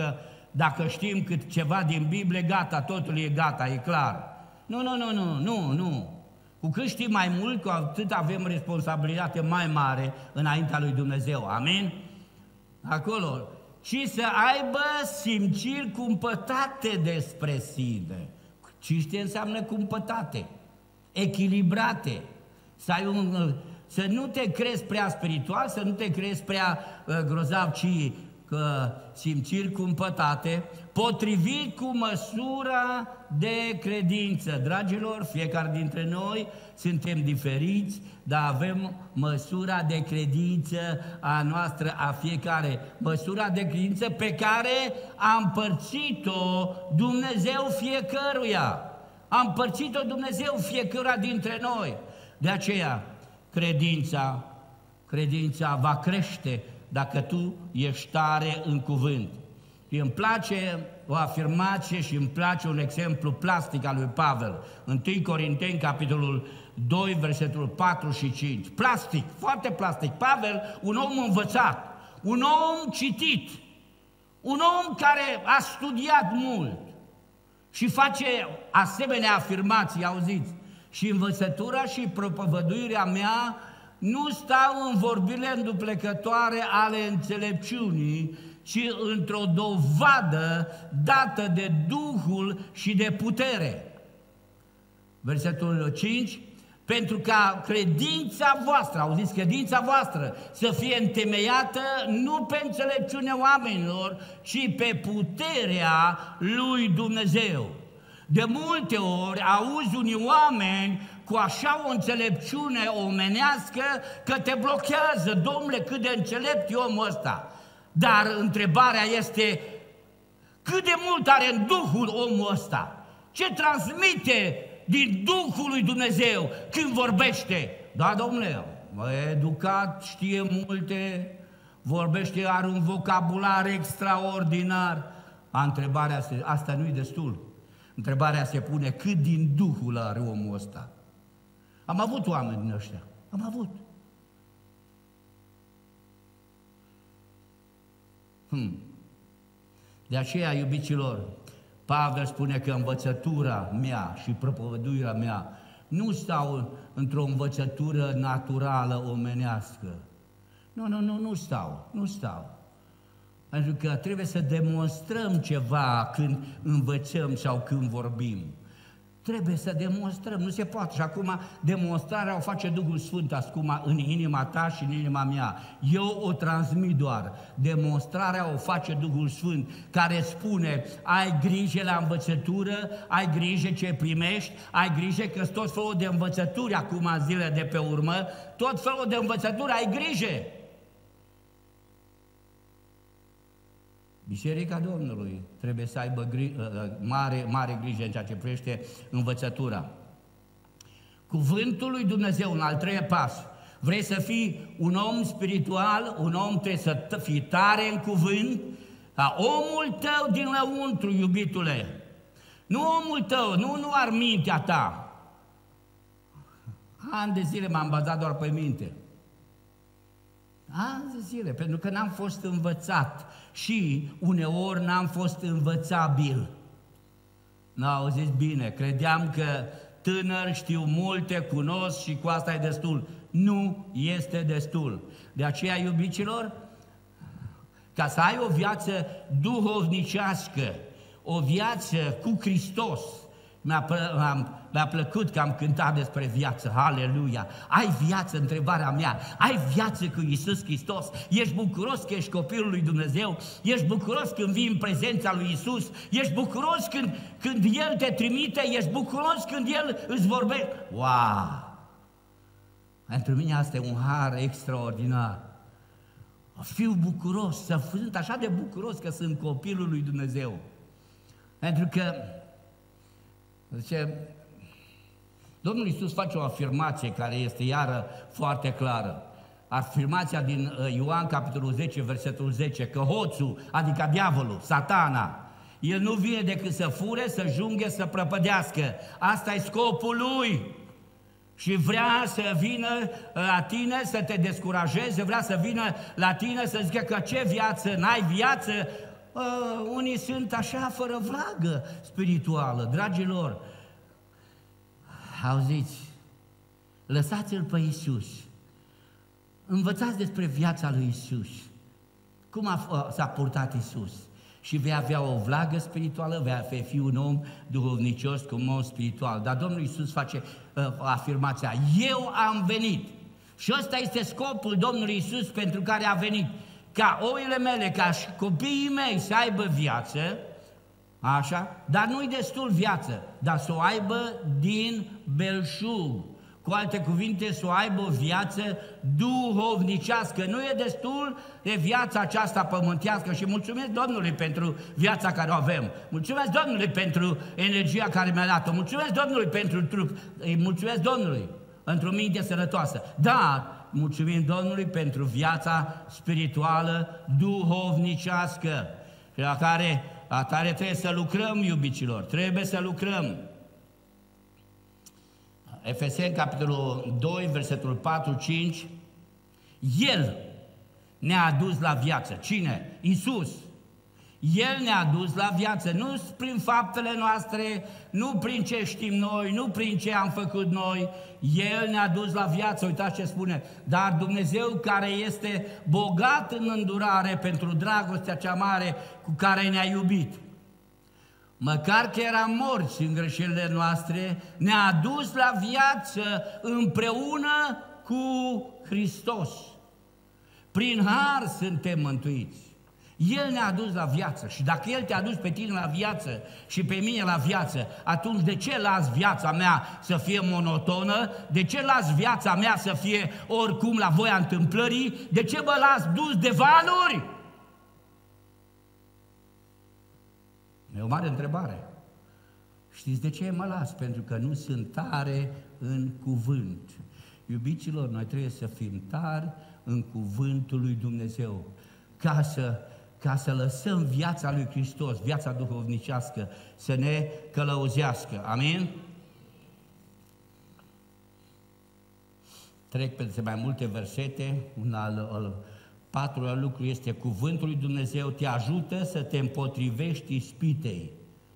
dacă știm cât ceva din Biblie, gata, totul e gata, e clar. Nu. Cu cât știm mai mult, cu atât avem responsabilitate mai mare înaintea lui Dumnezeu. Amin? Acolo. Și să aibă simțiri cumpătate despre sine. Ce înseamnă cumpătate? Echilibrate. Să nu te crezi prea spiritual, să nu te crezi prea grozav, ci că simțiri cumpătate, potrivit cu măsura de credință. Dragilor, fiecare dintre noi suntem diferiți, dar avem măsura de credință a noastră, a fiecare. Măsura de credință pe care a împărțit-o Dumnezeu fiecăruia. A împărțit-o Dumnezeu fiecăruia dintre noi. De aceea, credința va crește dacă tu ești tare în cuvânt. Și îmi place o afirmație și îmi place un exemplu plastic al lui Pavel. 1 Corinteni, capitolul 2, versetul 4 și 5. Plastic, foarte plastic. Pavel, un om învățat, un om citit, un om care a studiat mult și face asemenea afirmații, auziți? Și învățătura și propovăduirea mea nu stau în vorbile înduplecătoare ale înțelepciunii, ci într-o dovadă dată de Duhul și de putere. Versetul 5, pentru ca credința voastră, auziți, credința voastră să fie întemeiată nu pe înțelepciunea oamenilor, ci pe puterea lui Dumnezeu. De multe ori auzi unii oameni cu așa o înțelepciune omenească că te blochează. Domnule, cât de înțelept e omul ăsta! Dar întrebarea este, cât de mult are în Duhul omul ăsta? Ce transmite din Duhul lui Dumnezeu când vorbește? Da, domnule, educat, știe multe, vorbește, are un vocabular extraordinar. Întrebarea asta nu-i destul. Întrebarea se pune, cât din Duhul are omul ăsta? Am avut oameni din ăștia. Am avut. De aceea, iubiților, Pavel spune că învățătura mea și propovăduirea mea nu stau într-o învățătură naturală omenească. Nu stau. Pentru că trebuie să demonstrăm ceva când învățăm sau când vorbim. Trebuie să demonstrăm, nu se poate. Și acum demonstrarea o face Duhul Sfânt acum în inima ta și în inima mea. Eu o transmit doar. Demonstrarea o face Duhul Sfânt, care spune, ai grijă la învățătură, ai grijă ce primești, ai grijă că tot felul de învățături acum în zilele de pe urmă, tot felul de învățături, ai grijă. Biserica Domnului trebuie să aibă mare grijă în ceea ce privește învățătura. Cuvântul lui Dumnezeu, în al treilea pas. Vrei să fii un om spiritual, un om trebuie să fii tare în cuvânt, ca omul tău din lăuntru, iubitule. Nu omul tău, nu ar mintea ta. Ani de zile m-am bazat doar pe minte. Ani de zile, pentru că n-am fost învățat și uneori n-am fost învățabil. N-auziți bine, credeam că tânăr știu multe, cunosc și cu asta e destul. Nu este destul. De aceea, iubiților, ca să ai o viață duhovnicească, o viață cu Hristos, mi-a plăcut că am cântat despre viață, aleluia! Ai viață, întrebarea mea, ai viață cu Iisus Hristos? Ești bucuros că ești copilul lui Dumnezeu? Ești bucuros când vii în prezența lui Iisus? Ești bucuros când El te trimite? Ești bucuros când El îți vorbește? Wow! Pentru mine asta e un har extraordinar. Fiu bucuros, sunt așa de bucuros că sunt copilul lui Dumnezeu. Pentru că zice, Domnul Iisus face o afirmație care este iară foarte clară. Afirmația din Ioan, capitolul 10, versetul 10, că hoțul, adică diavolul, satana, el nu vine decât să fure, să junghe, să prăpădească. Asta e scopul lui. Și vrea să vină la tine să te descurajeze, vrea să vină la tine să zică că ce viață, n-ai viață. unii sunt așa fără vlagă spirituală. Dragilor, auziți, lăsați-L pe Iisus. Învățați despre viața lui Iisus. Cum s-a purtat Iisus? Și vei avea o vlagă spirituală, vei fi un om duhovnicios cu un om spiritual. Dar Domnul Iisus face afirmația: eu am venit. Și ăsta este scopul Domnului Iisus pentru care a venit. Ca oile mele, ca și copiii mei să aibă viață, așa, dar nu-i destul viață, dar să o aibă din belșug. Cu alte cuvinte, să o aibă o viață duhovnicească. Nu e destul de viața aceasta pământească și mulțumesc Domnului pentru viața care o avem. Mulțumesc Domnului pentru energia care mi-a dat-o. Mulțumesc Domnului pentru trup. Îi mulțumesc Domnului pentru minte sănătoasă. Dar mulțumim Domnului pentru viața spirituală duhovnicească, la care trebuie să lucrăm, iubiților. Trebuie să lucrăm. Efeseni, capitolul 2, versetul 4-5, El ne-a adus la viață. Cine? Iisus. El ne-a adus la viață, nu prin faptele noastre, nu prin ce știm noi, nu prin ce am făcut noi. El ne-a dus la viață, uitați ce spune. Dar Dumnezeu, care este bogat în îndurare pentru dragostea cea mare cu care ne-a iubit, măcar că eram morți în greșelile noastre, ne-a adus la viață împreună cu Hristos. Prin har suntem mântuiți. El ne-a adus la viață și dacă El te-a adus pe tine la viață și pe mine la viață, atunci de ce las viața mea să fie monotonă? De ce las viața mea să fie oricum la voia întâmplării? De ce mă las dus de valuri? E o mare întrebare. Știți de ce mă las? Pentru că nu sunt tare în cuvânt. Iubiților, noi trebuie să fim tari în cuvântul lui Dumnezeu, ca să lăsăm viața lui Hristos, viața duhovnicească, să ne călăuzească. Amin? Trec peste mai multe versete. Un al patrulea lucru este: cuvântul lui Dumnezeu te ajută să te împotrivești ispitei.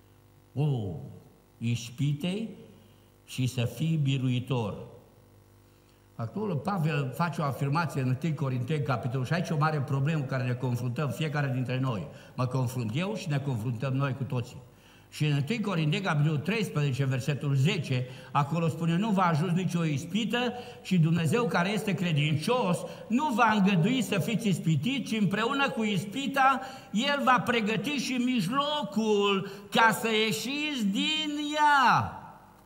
Ispitei și să fii biruitor. Acolo Pavel face o afirmație în 1 Corinteni, capitolul, și aici o mare problemă cu care ne confruntăm fiecare dintre noi. Mă confrunt eu și ne confruntăm noi cu toții. Și în 1 Corinteni, capitolul 13, versetul 10, acolo spune: nu va ajuns nicio ispită și Dumnezeu, care este credincios, nu va îngădui să fiți ispitiți, ci împreună cu ispita El va pregăti și mijlocul ca să ieșiți din ea.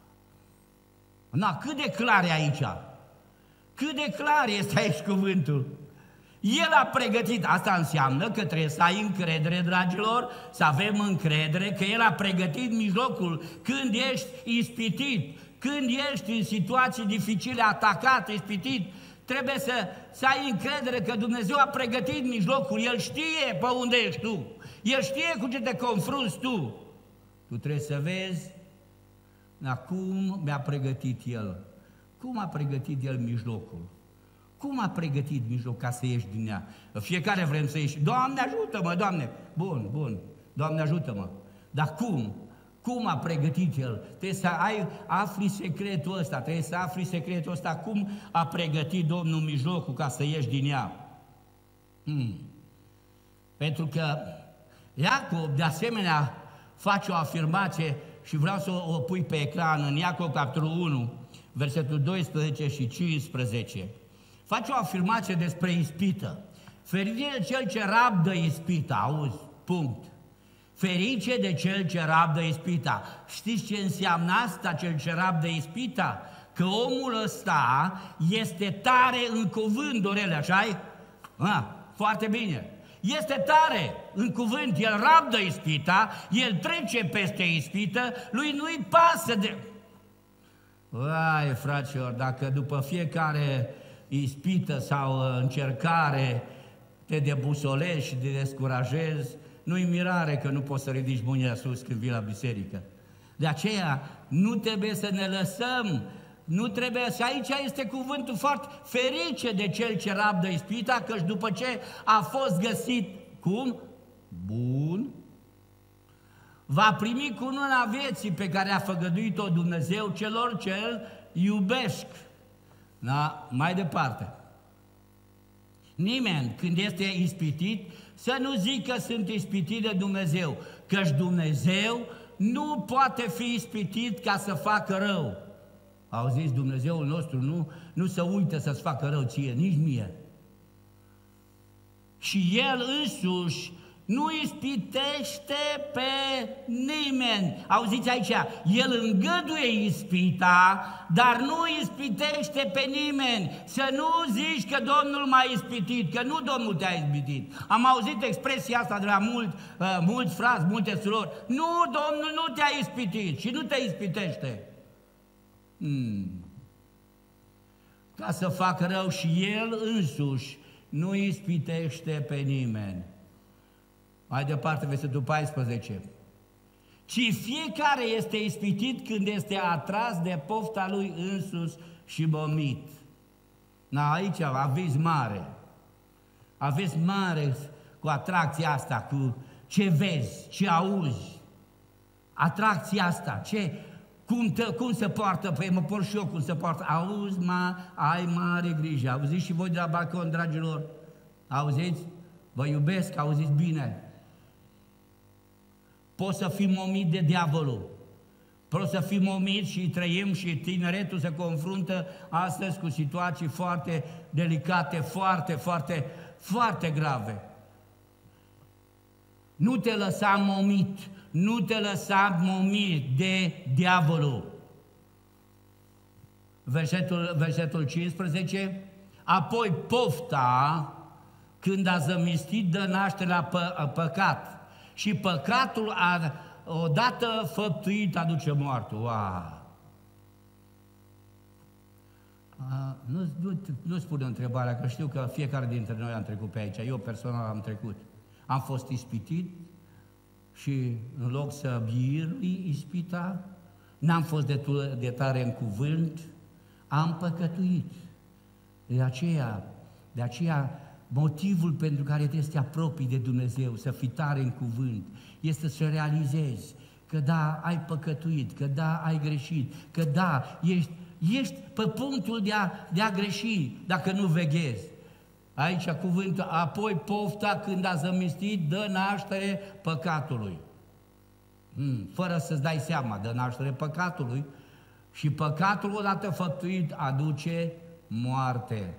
Cât de clar e aici? Cât de clar este aici cuvântul? El a pregătit, asta înseamnă că trebuie să ai încredere, dragilor, să avem încredere că El a pregătit mijlocul când ești ispitit, când ești în situații dificile, atacat, ispitit, trebuie să ai încredere că Dumnezeu a pregătit mijlocul, El știe pe unde ești tu, El știe cu ce te confrunți tu. Tu trebuie să vezi cum mi-a pregătit El. Cum a pregătit El mijlocul? Cum a pregătit mijlocul ca să ieși din ea? Fiecare vrem să ieși. Doamne, ajută-mă, Doamne! Bun, Doamne, ajută-mă! Dar cum? Cum a pregătit El? Trebuie să afli secretul ăsta, cum a pregătit Domnul mijlocul ca să ieși din ea. Pentru că Iacob, de asemenea, face o afirmație și vreau să o pui pe ecran în Iacob, capitolul 1, versetul 12 și 15. Face o afirmație despre ispită. Ferice de cel ce rabdă ispita, auzi, punct. Ferice de cel ce rabdă ispita. Știți ce înseamnă asta, cel ce rabdă ispita? Că omul ăsta este tare în cuvânt, Dorele, așa-i? Foarte bine. Este tare în cuvânt, el rabdă ispita, el trece peste ispită, lui nu-i pasă de... fraților, dacă după fiecare ispită sau încercare te debusolezi și te descurajezi, nu-i mirare că nu poți să ridici mâinile sus când vii la biserică. De aceea nu trebuie să ne lăsăm, nu trebuie să... Aici este cuvântul foarte ferice de cel ce rabdă ispita, căci după ce a fost găsit, cum? Bun va primi cununa vieții pe care a făgăduit-o Dumnezeu celor ce îl iubesc. Da? Mai departe. Nimeni, când este ispitit, să nu zică sunt ispitit de Dumnezeu, căci Dumnezeu nu poate fi ispitit ca să facă rău. Auziți, Dumnezeul nostru nu se uită să-ți facă rău ție, nici mie. Și El însuși nu ispitește pe nimeni. Auziți aici, El îngăduie ispita, dar nu ispitește pe nimeni. Să nu zici că Domnul m-a ispitit, că nu Domnul te-a ispitit. Am auzit expresia asta de la mulți frați, multe surori. Nu, Domnul nu te-a ispitit și nu te ispitește. Ca să facă rău și El însuși nu ispitește pe nimeni. Mai departe, versetul 14. Ci fiecare este ispitit când este atras de pofta lui însuși și bomit. Aici aveți mare. Aveți mare cu atracția asta, cu ce vezi, ce auzi. Atracția asta, cum se poartă, păi mă port și eu cum se poartă. Auzi, ai mare grijă. Auziți și voi de la balcon, dragilor? Auziți? Vă iubesc, auziți bine. Poți să fii momit de diavolul. Poți să fii momit și trăim și tineretul se confruntă astăzi cu situații foarte delicate, foarte, foarte, foarte grave. Nu te lăsa momit, nu te lăsa momit de diavolul. Versetul 15. Apoi pofta, când a zămistit, dă naștere la păcat. Și păcatul, odată făptuit, aduce moarte. Wow! Nu spune întrebarea, că știu că fiecare dintre noi am trecut pe aici. Eu personal am trecut. Am fost ispitit și în loc să birui ispita, n-am fost de tare în cuvânt, am păcătuit. De aceea motivul pentru care trebuie să te apropii de Dumnezeu, să fii tare în cuvânt, este să realizezi că da, ai păcătuit, că da, ai greșit, că da, ești pe punctul de a greși dacă nu veghezi. Aici cuvântul, apoi pofta, când a zămistit, dă naștere păcatului. Fără să-ți dai seama, dă naștere păcatului și păcatul odată făptuit aduce moarte.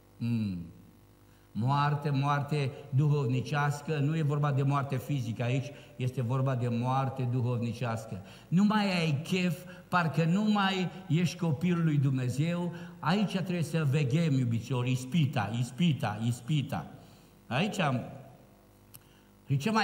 Moarte duhovnicească, nu e vorba de moarte fizică aici, este vorba de moarte duhovnicească. Nu mai ai chef, parcă nu mai ești copilul lui Dumnezeu, aici trebuie să veghem, iubiților, ispita. Aici e ce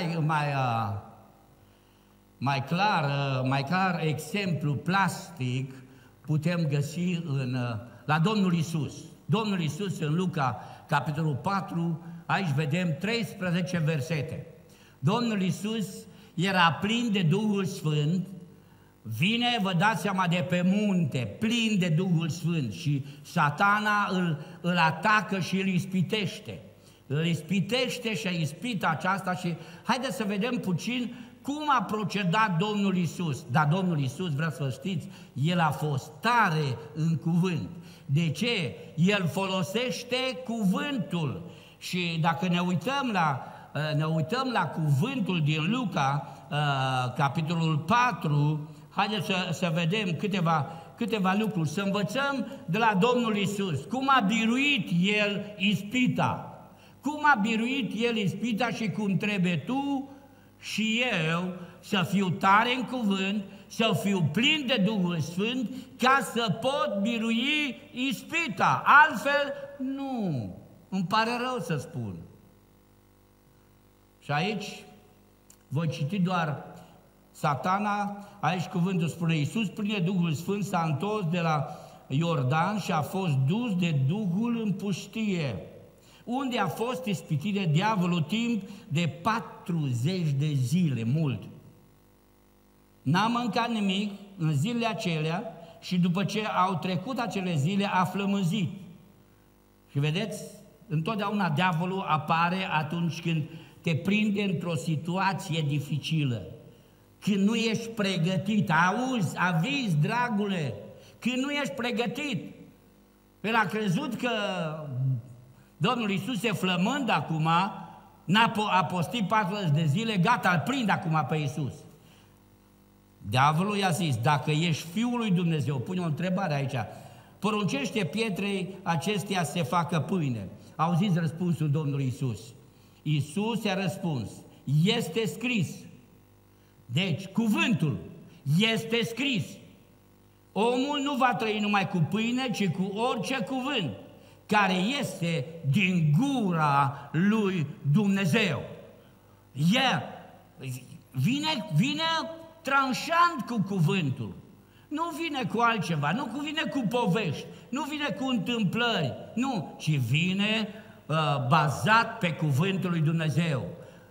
mai clar exemplu plastic putem găsi la Domnul Iisus. Domnul Iisus în Luca, capitolul 4, aici vedem 13 versete. Domnul Iisus era plin de Duhul Sfânt, vine, vă dați seama, de pe munte, plin de Duhul Sfânt și Satana îl atacă și îl ispitește. Îl ispitește și ispita aceasta și haideți să vedem puțin cum a procedat Domnul Iisus. Dar Domnul Iisus, vreau să știți, El a fost tare în cuvânt. De ce? El folosește cuvântul. Și dacă ne uităm la cuvântul din Luca, capitolul 4, haideți să vedem câteva lucruri, să învățăm de la Domnul Iisus. Cum a biruit El ispita. Cum a biruit El ispita și cum trebuie tu și eu să fiu tare în cuvânt, să fiu plin de Duhul Sfânt, ca să pot birui ispita. Altfel, nu. Îmi pare rău să spun. Și aici voi citi doar Satana, aici cuvântul spune, Iisus, plin de Duhul Sfânt, s-a întors de la Iordan și a fost dus de Duhul în pustie, unde a fost ispitit de diavolul timp de 40 de zile, mult. N-a mâncat nimic în zilele acelea și după ce au trecut acele zile a flămânzit. Și vedeți, întotdeauna diavolul apare atunci când te prinde într-o situație dificilă. când nu ești pregătit, auzi, avizi, dragule, când nu ești pregătit. El a crezut că Domnul Iisus e flămând acum, a postit 40 de zile, gata, îl prind acum pe Iisus. Diavolul i-a zis, dacă ești Fiul lui Dumnezeu, pune o întrebare aici, poruncește pietrei acesteia să se facă pâine. Auziți răspunsul Domnului Iisus. Iisus i-a răspuns, este scris. Deci, cuvântul este scris. Omul nu va trăi numai cu pâine, ci cu orice cuvânt care este din gura lui Dumnezeu. El vine tranșant cu cuvântul. Nu vine cu altceva, nu vine cu povești, nu vine cu întâmplări, nu, ci vine bazat pe cuvântul lui Dumnezeu.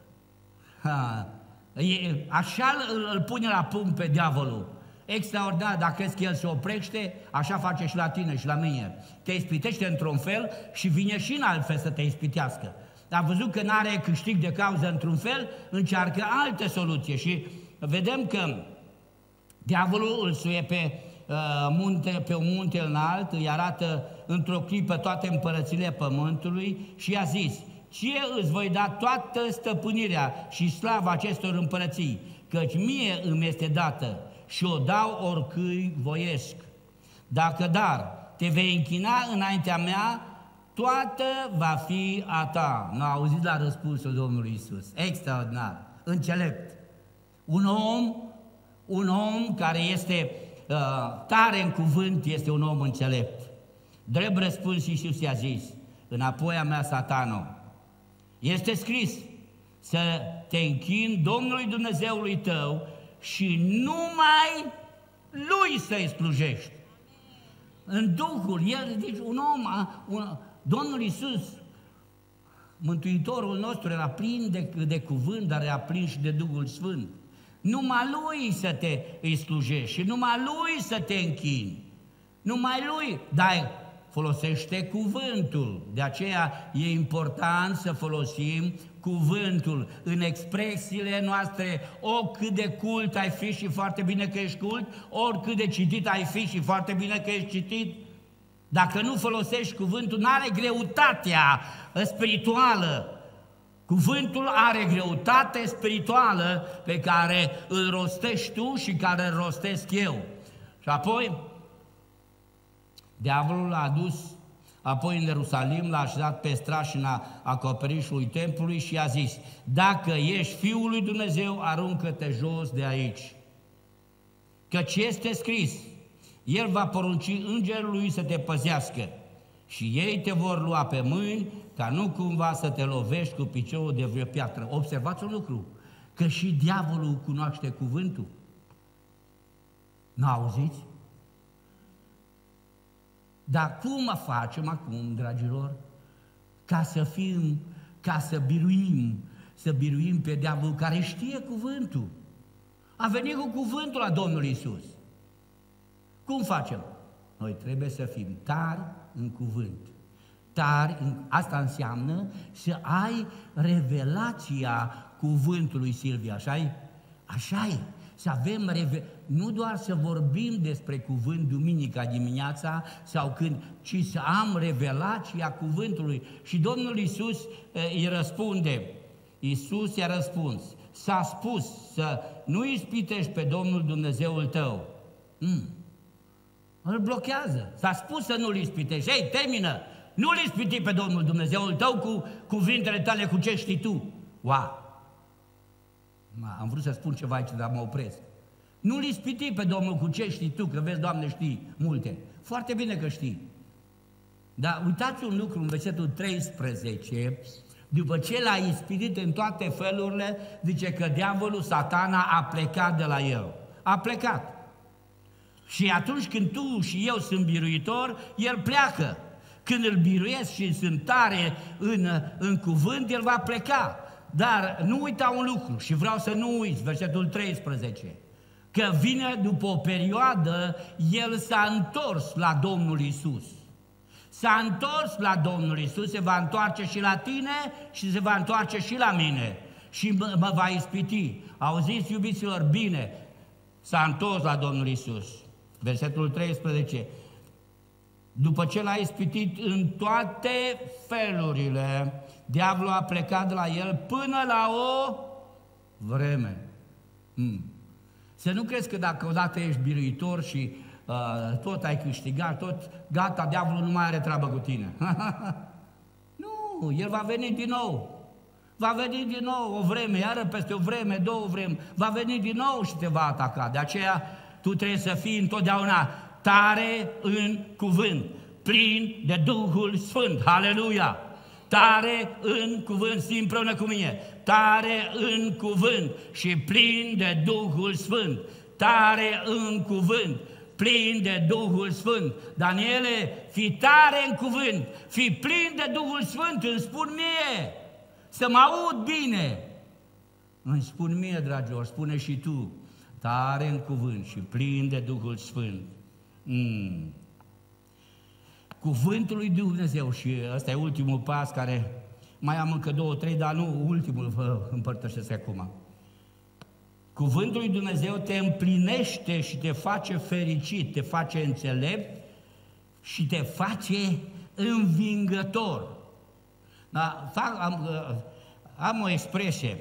Așa îl pune la punct pe diavolul. Extraordinar, dacă crezi că el se oprește, așa face și la tine și la mine. Te ispitește într-un fel și vine și în alt fel să te ispitească. Dar văzut că n-are câștig de cauză într-un fel, încearcă alte soluții și vedem că diavolul îl suie pe un munte înalt, îi arată într-o clipă toate împărățile pământului și i-a zis, ție îți voi da toată stăpânirea și slava acestor împărății, căci mie îmi este dată și o dau oricui voiesc. Dacă dar te vei închina înaintea mea, toată va fi a ta. Nu auziți la răspunsul Domnului Iisus. Extraordinar, înțelept. Un om care este tare în cuvânt este un om înțelept. Drept răspuns Iisus i-a zis, înapoi a mea, Satano, este scris să te închini Domnului Dumnezeului tău și numai Lui să-i slujești. În Duhul, deci un om, Domnul Iisus, Mântuitorul nostru, era plin de cuvânt, dar era plin și de Duhul Sfânt. Numai Lui să îi slujești și numai Lui să te închini. Numai Lui, dar folosește cuvântul. De aceea e important să folosim cuvântul în expresiile noastre, oricât de cult ai fi și foarte bine că ești cult, oricât de citit ai fi și foarte bine că ești citit. Dacă nu folosești cuvântul, n-are greutatea spirituală. Cuvântul are greutate spirituală pe care îl rostești tu și care îl rostesc eu. Și apoi, diavolul l-a adus apoi în Ierusalim, l-a așezat pe strașina acoperișului templului și i-a zis, dacă ești Fiul lui Dumnezeu, aruncă-te jos de aici. Căci este scris, El va porunci îngerului să te păzească și ei te vor lua pe mâini ca nu cumva să te lovești cu piciorul de vreo piatră. Observați un lucru, că și diavolul cunoaște cuvântul. Nu-auziți? Dar cum facem acum, dragilor, ca să biruim pe diavolul care știe cuvântul? A venit cu cuvântul la Domnul Iisus. Cum facem? Noi trebuie să fim tari în cuvânt. Asta înseamnă să ai revelația cuvântului, Silvia, așa-i? Așa-i. Să avem, nu doar să vorbim despre cuvânt duminica dimineața sau când, ci să am revelația cuvântului. Și Domnul Iisus îi răspunde, Iisus i-a răspuns, s-a spus să nu ispitești pe Domnul Dumnezeul tău. Îl blochează, s-a spus să nu-L ispitești. Ei, termină, nu-L ispiti pe Domnul Dumnezeul tău cu cuvintele tale, cu ce știi tu. Wow! Am vrut să spun ceva aici, dar mă opresc. Nu-L ispiti pe Domnul cu ce știi tu, că vezi, Doamne, știi multe. Foarte bine că știi. Dar uitați un lucru în versetul 13, după ce l-a ispitit în toate felurile, zice că diavolul, Satana, a plecat de la el. A plecat. Și atunci când tu și eu sunt biruitori, el pleacă. Când îl biruiesc și sunt tare în cuvânt, el va pleca. Dar nu uita un lucru și vreau să nu uiți, versetul 13, că vine după o perioadă, el s-a întors la Domnul Iisus. S-a întors la Domnul Iisus, se va întoarce și la tine și se va întoarce și la mine. și mă va ispiti. Auziți, iubiților, bine, s-a întors la Domnul Iisus. Versetul 13. După ce l-a ispitit în toate felurile, diavolul a plecat de la el până la o vreme. Să nu crezi că dacă odată ești biruitor și tot ai câștigat, tot gata, diavolul nu mai are treabă cu tine. Nu, el va veni din nou. Va veni din nou o vreme, iară peste o vreme, două vreme, va veni din nou și te va ataca. De aceea tu trebuie să fii întotdeauna tare în cuvânt, plin de Duhul Sfânt. Aleluia! Tare în cuvânt, zi împreună cu mine, tare în cuvânt și plin de Duhul Sfânt. Tare în cuvânt, plin de Duhul Sfânt. Daniele, fii tare în cuvânt, fii plin de Duhul Sfânt, îmi spun mie, să mă aud bine. Îmi spun mie, dragilor, spune și tu, tare în cuvânt și plin de Duhul Sfânt. Cuvântul lui Dumnezeu, și ăsta e ultimul pas care, mai am încă 2-3, dar nu ultimul vă împărtășesc acum. Cuvântul lui Dumnezeu te împlinește și te face fericit, te face înțelept și te face învingător. Da, am o expresie.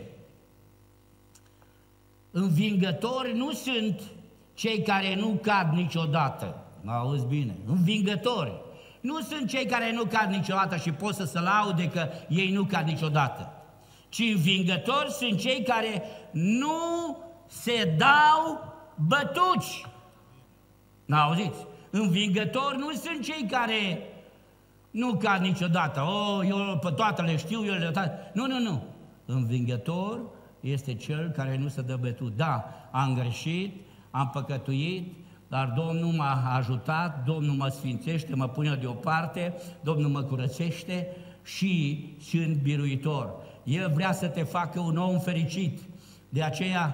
Învingători nu sunt cei care nu cad niciodată. Mă auzi bine? Învingători nu sunt cei care nu cad niciodată și pot să se laude că ei nu cad niciodată. Ci învingători sunt cei care nu se dau bătuți. N-auziți? Învingători nu sunt cei care nu cad niciodată. Eu pe toate le știu, eu le toate. Nu. Învingător este cel care nu se dă bătut. Da, am greșit, am păcătuit, dar Domnul m-a ajutat, Domnul mă sfințește, mă pune deoparte, Domnul mă curățește și sunt biruitor. El vrea să te facă un om fericit. De aceea,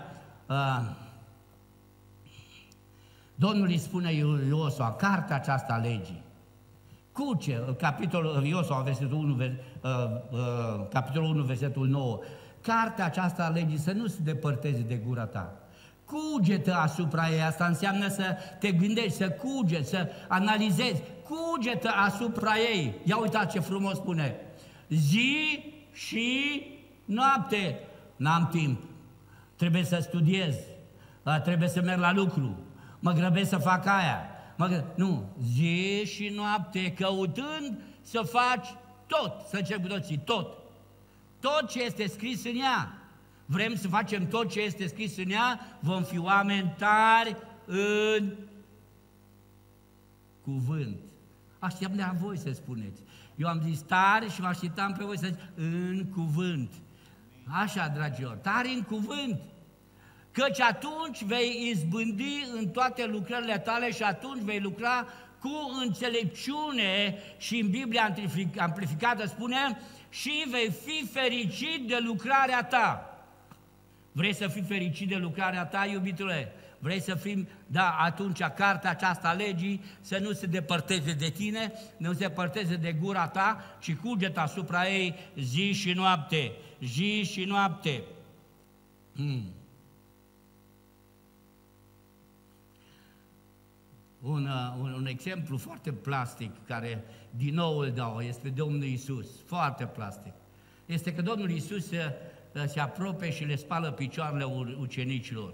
Domnul îi spune Iosua, cartea aceasta a legii, cuce, capitolul Iosua, capitolul 1, versetul 9, cartea aceasta a legii să nu se depărteze de gura ta. Cugetă asupra ei, asta înseamnă să te gândești, să cugeți, să analizezi, cugetă asupra ei. Ia uitați ce frumos spune, zi și noapte. N-am timp, trebuie să studiez, trebuie să merg la lucru, mă grăbesc să fac aia. Nu, zi și noapte, căutând să faci tot, să încerc cu toții, tot. Tot ce este scris în ea. Vrem să facem tot ce este scris în ea, vom fi oameni tari în cuvânt. Aștept de voi să spuneți. Eu am zis tari și vă așteptam pe voi să ziceți în cuvânt. Așa, dragilor, tari în cuvânt. Căci atunci vei izbândi în toate lucrările tale și atunci vei lucra cu înțelepciune și în Biblia amplificată spune și vei fi fericit de lucrarea ta. Vrei să fii fericit de lucrarea ta, iubitule? Vrei să fim, da, atunci cartea aceasta a legii să nu se depărteze de tine, nu se depărteze de gura ta, ci cugetă asupra ei zi și noapte, zi și noapte. Un exemplu foarte plastic, care din nou îl dau, este Domnul Iisus, foarte plastic. Este că Domnul Iisus se apropie și le spală picioarele ucenicilor.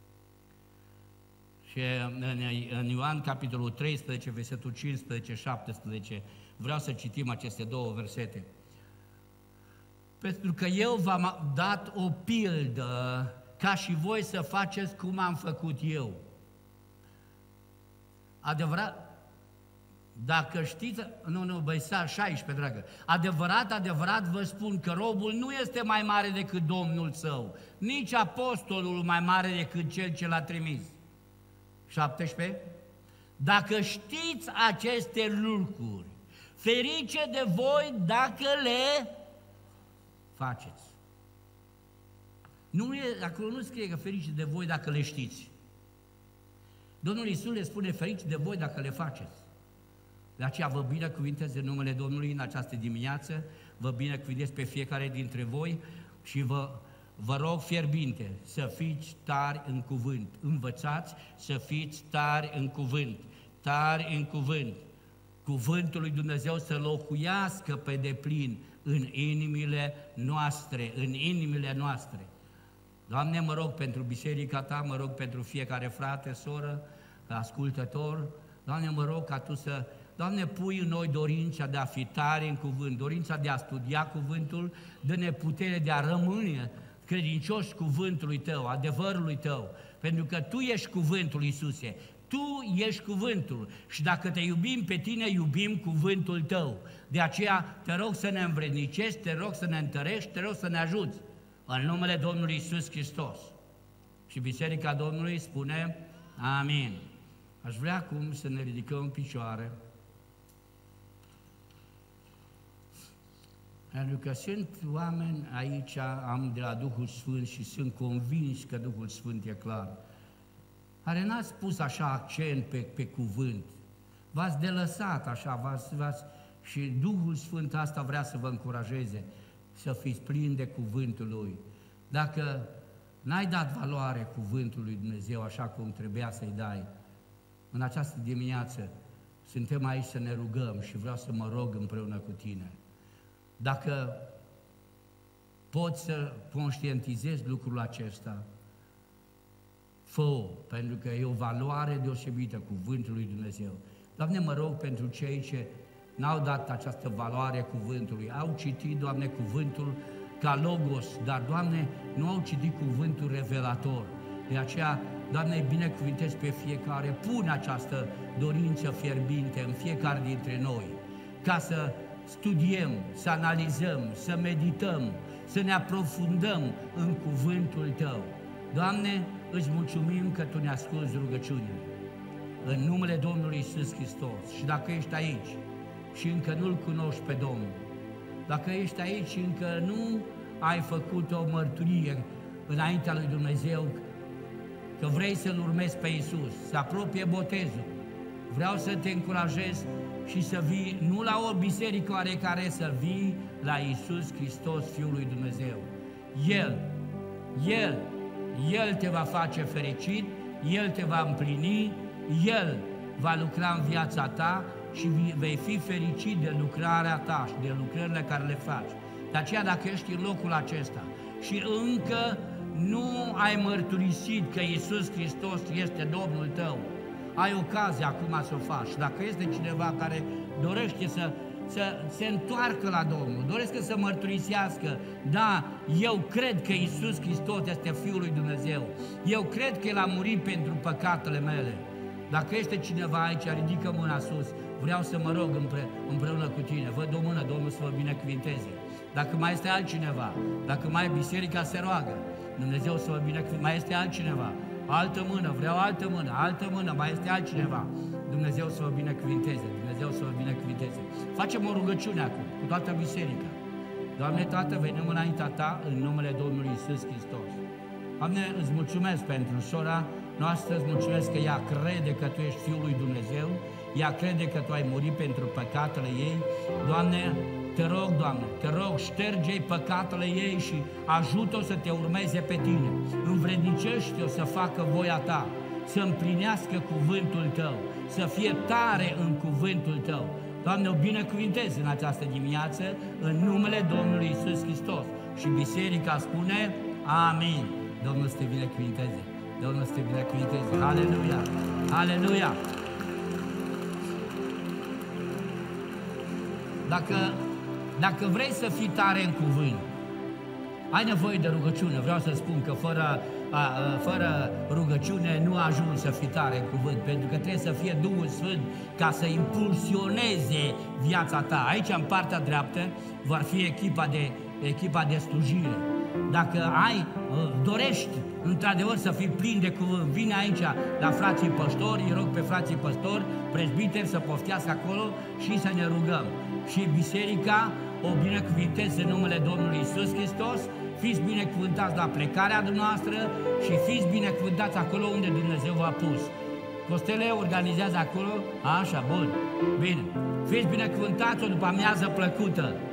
Și în Ioan, capitolul 13, versetul 15-17, vreau să citim aceste două versete. Pentru că eu v-am dat o pildă ca și voi să faceți cum am făcut eu. Adevărat, dacă știți, 16, dragă, adevărat vă spun că robul nu este mai mare decât Domnul său, nici apostolul mai mare decât cel ce l-a trimis. 17. Dacă știți aceste lucruri, ferice de voi dacă le faceți. Acolo nu scrie că ferice de voi dacă le știți. Domnul Iisus le spune ferice de voi dacă le faceți. De aceea vă binecuvintez în numele Domnului în această dimineață, vă binecuvintez pe fiecare dintre voi și vă vă rog fierbinte să fiți tari în cuvânt. Învățați să fiți tari în cuvânt. Tari în cuvânt. Cuvântul lui Dumnezeu să locuiască pe deplin în inimile noastre, în inimile noastre. Doamne, mă rog pentru biserica Ta, mă rog pentru fiecare frate, soră, ascultător. Doamne, mă rog ca Tu să, Doamne, pui în noi dorința de a fi tare în cuvânt, dorința de a studia cuvântul, dă-ne putere de a rămâne credincioși cuvântului Tău, adevărului Tău, pentru că Tu ești cuvântul, Iisuse. Tu ești cuvântul și dacă Te iubim pe Tine, iubim cuvântul Tău. De aceea te rog să ne învrednicești, te rog să ne întărești, te rog să ne ajuți. În numele Domnului Iisus Hristos. Și Biserica Domnului spune amin. Aș vrea acum să ne ridicăm în picioare. Pentru că sunt oameni aici, am de la Duhul Sfânt și sunt convins că Duhul Sfânt e clar, care n-ați pus așa accent pe cuvânt. V-ați delăsat așa, și Duhul Sfânt asta vrea să vă încurajeze, să fiți plini de cuvântul Lui. Dacă n-ai dat valoare cuvântului lui Dumnezeu așa cum trebuia să-i dai, în această dimineață suntem aici să ne rugăm și vreau să mă rog împreună cu tine. Dacă poți să conștientizezi lucrul acesta, fă-o, pentru că e o valoare deosebită cuvântul lui Dumnezeu. Doamne, mă rog pentru cei ce n-au dat această valoare cuvântului, au citit, Doamne, cuvântul ca logos, dar, Doamne, nu au citit cuvântul revelator. De aceea, Doamne, binecuvântezi pe fiecare, pune această dorință fierbinte în fiecare dintre noi, ca să studiem, să analizăm, să medităm, să ne aprofundăm în cuvântul Tău. Doamne, îți mulțumim că Tu ne asculți rugăciunile. În numele Domnului Iisus Hristos. Și dacă ești aici și încă nu-L cunoști pe Domnul, dacă ești aici și încă nu ai făcut o mărturie înaintea lui Dumnezeu că vrei să-L urmezi pe Iisus, să apropie botezul, vreau să te încurajez și să vii, nu la o biserică oarecare, să vii la Iisus Hristos, Fiul lui Dumnezeu. El te va face fericit, El te va împlini, El va lucra în viața ta și vei fi fericit de lucrarea ta și de lucrările care le faci. De aceea, dacă ești în locul acesta și încă nu ai mărturisit că Iisus Hristos este Domnul tău, ai ocazia acum să o faci. Dacă este cineva care dorește să se întoarcă la Domnul, dorește să mărturisească, da, eu cred că Iisus Hristos este Fiul lui Dumnezeu, eu cred că El a murit pentru păcatele mele. Dacă este cineva aici, ridică mâna sus, vreau să mă rog împreună cu tine, văd o mână, Domnul să vă binecuvinteze. Dacă mai este altcineva, dacă mai biserica se roagă, Dumnezeu să vă binecuvinteze, mai este altcineva, altă mână, vreau altă mână, mai este altcineva, Dumnezeu să vă binecuvinteze, Dumnezeu să vă binecuvinteze. Facem o rugăciune acum, cu toată biserica. Doamne Tată, venim înaintea Ta în numele Domnului Iisus Hristos. Doamne, îți mulțumesc pentru sora noastră, îți mulțumesc că ea crede că Tu ești Fiul lui Dumnezeu, ea crede că Tu ai murit pentru păcatele ei. Doamne, te rog, Doamne, te rog, șterge-i păcatele ei și ajută-o să Te urmeze pe Tine. Învrednicește-o să facă voia Ta, să împlinească cuvântul Tău, să fie tare în cuvântul Tău. Doamne, o binecuvintez în această dimineață, în numele Domnului Iisus Hristos. Și biserica spune, amin. Domnul să te binecuvinteze. Domnul să te binecuvinteze. Aleluia! Aleluia! Dacă vrei să fii tare în cuvânt, ai nevoie de rugăciune. Vreau să spun că fără rugăciune nu ajungi să fii tare în cuvânt, pentru că trebuie să fie Duhul Sfânt ca să impulsioneze viața ta. Aici, în partea dreaptă, va fi echipa de slujire. Dacă dorești într-adevăr să fii plin de cuvânt, vine aici la frații păstori, îi rog pe frații păstori, prezbiteri să poftească acolo și să ne rugăm. Și biserica o binecuvintez în numele Domnului Iisus Hristos, fiți binecuvântați la plecarea dumneavoastră și fiți binecuvântați acolo unde Dumnezeu v-a pus. Costele organizează acolo, așa, bun, bine. Fiți binecuvântați o după amiază plăcută.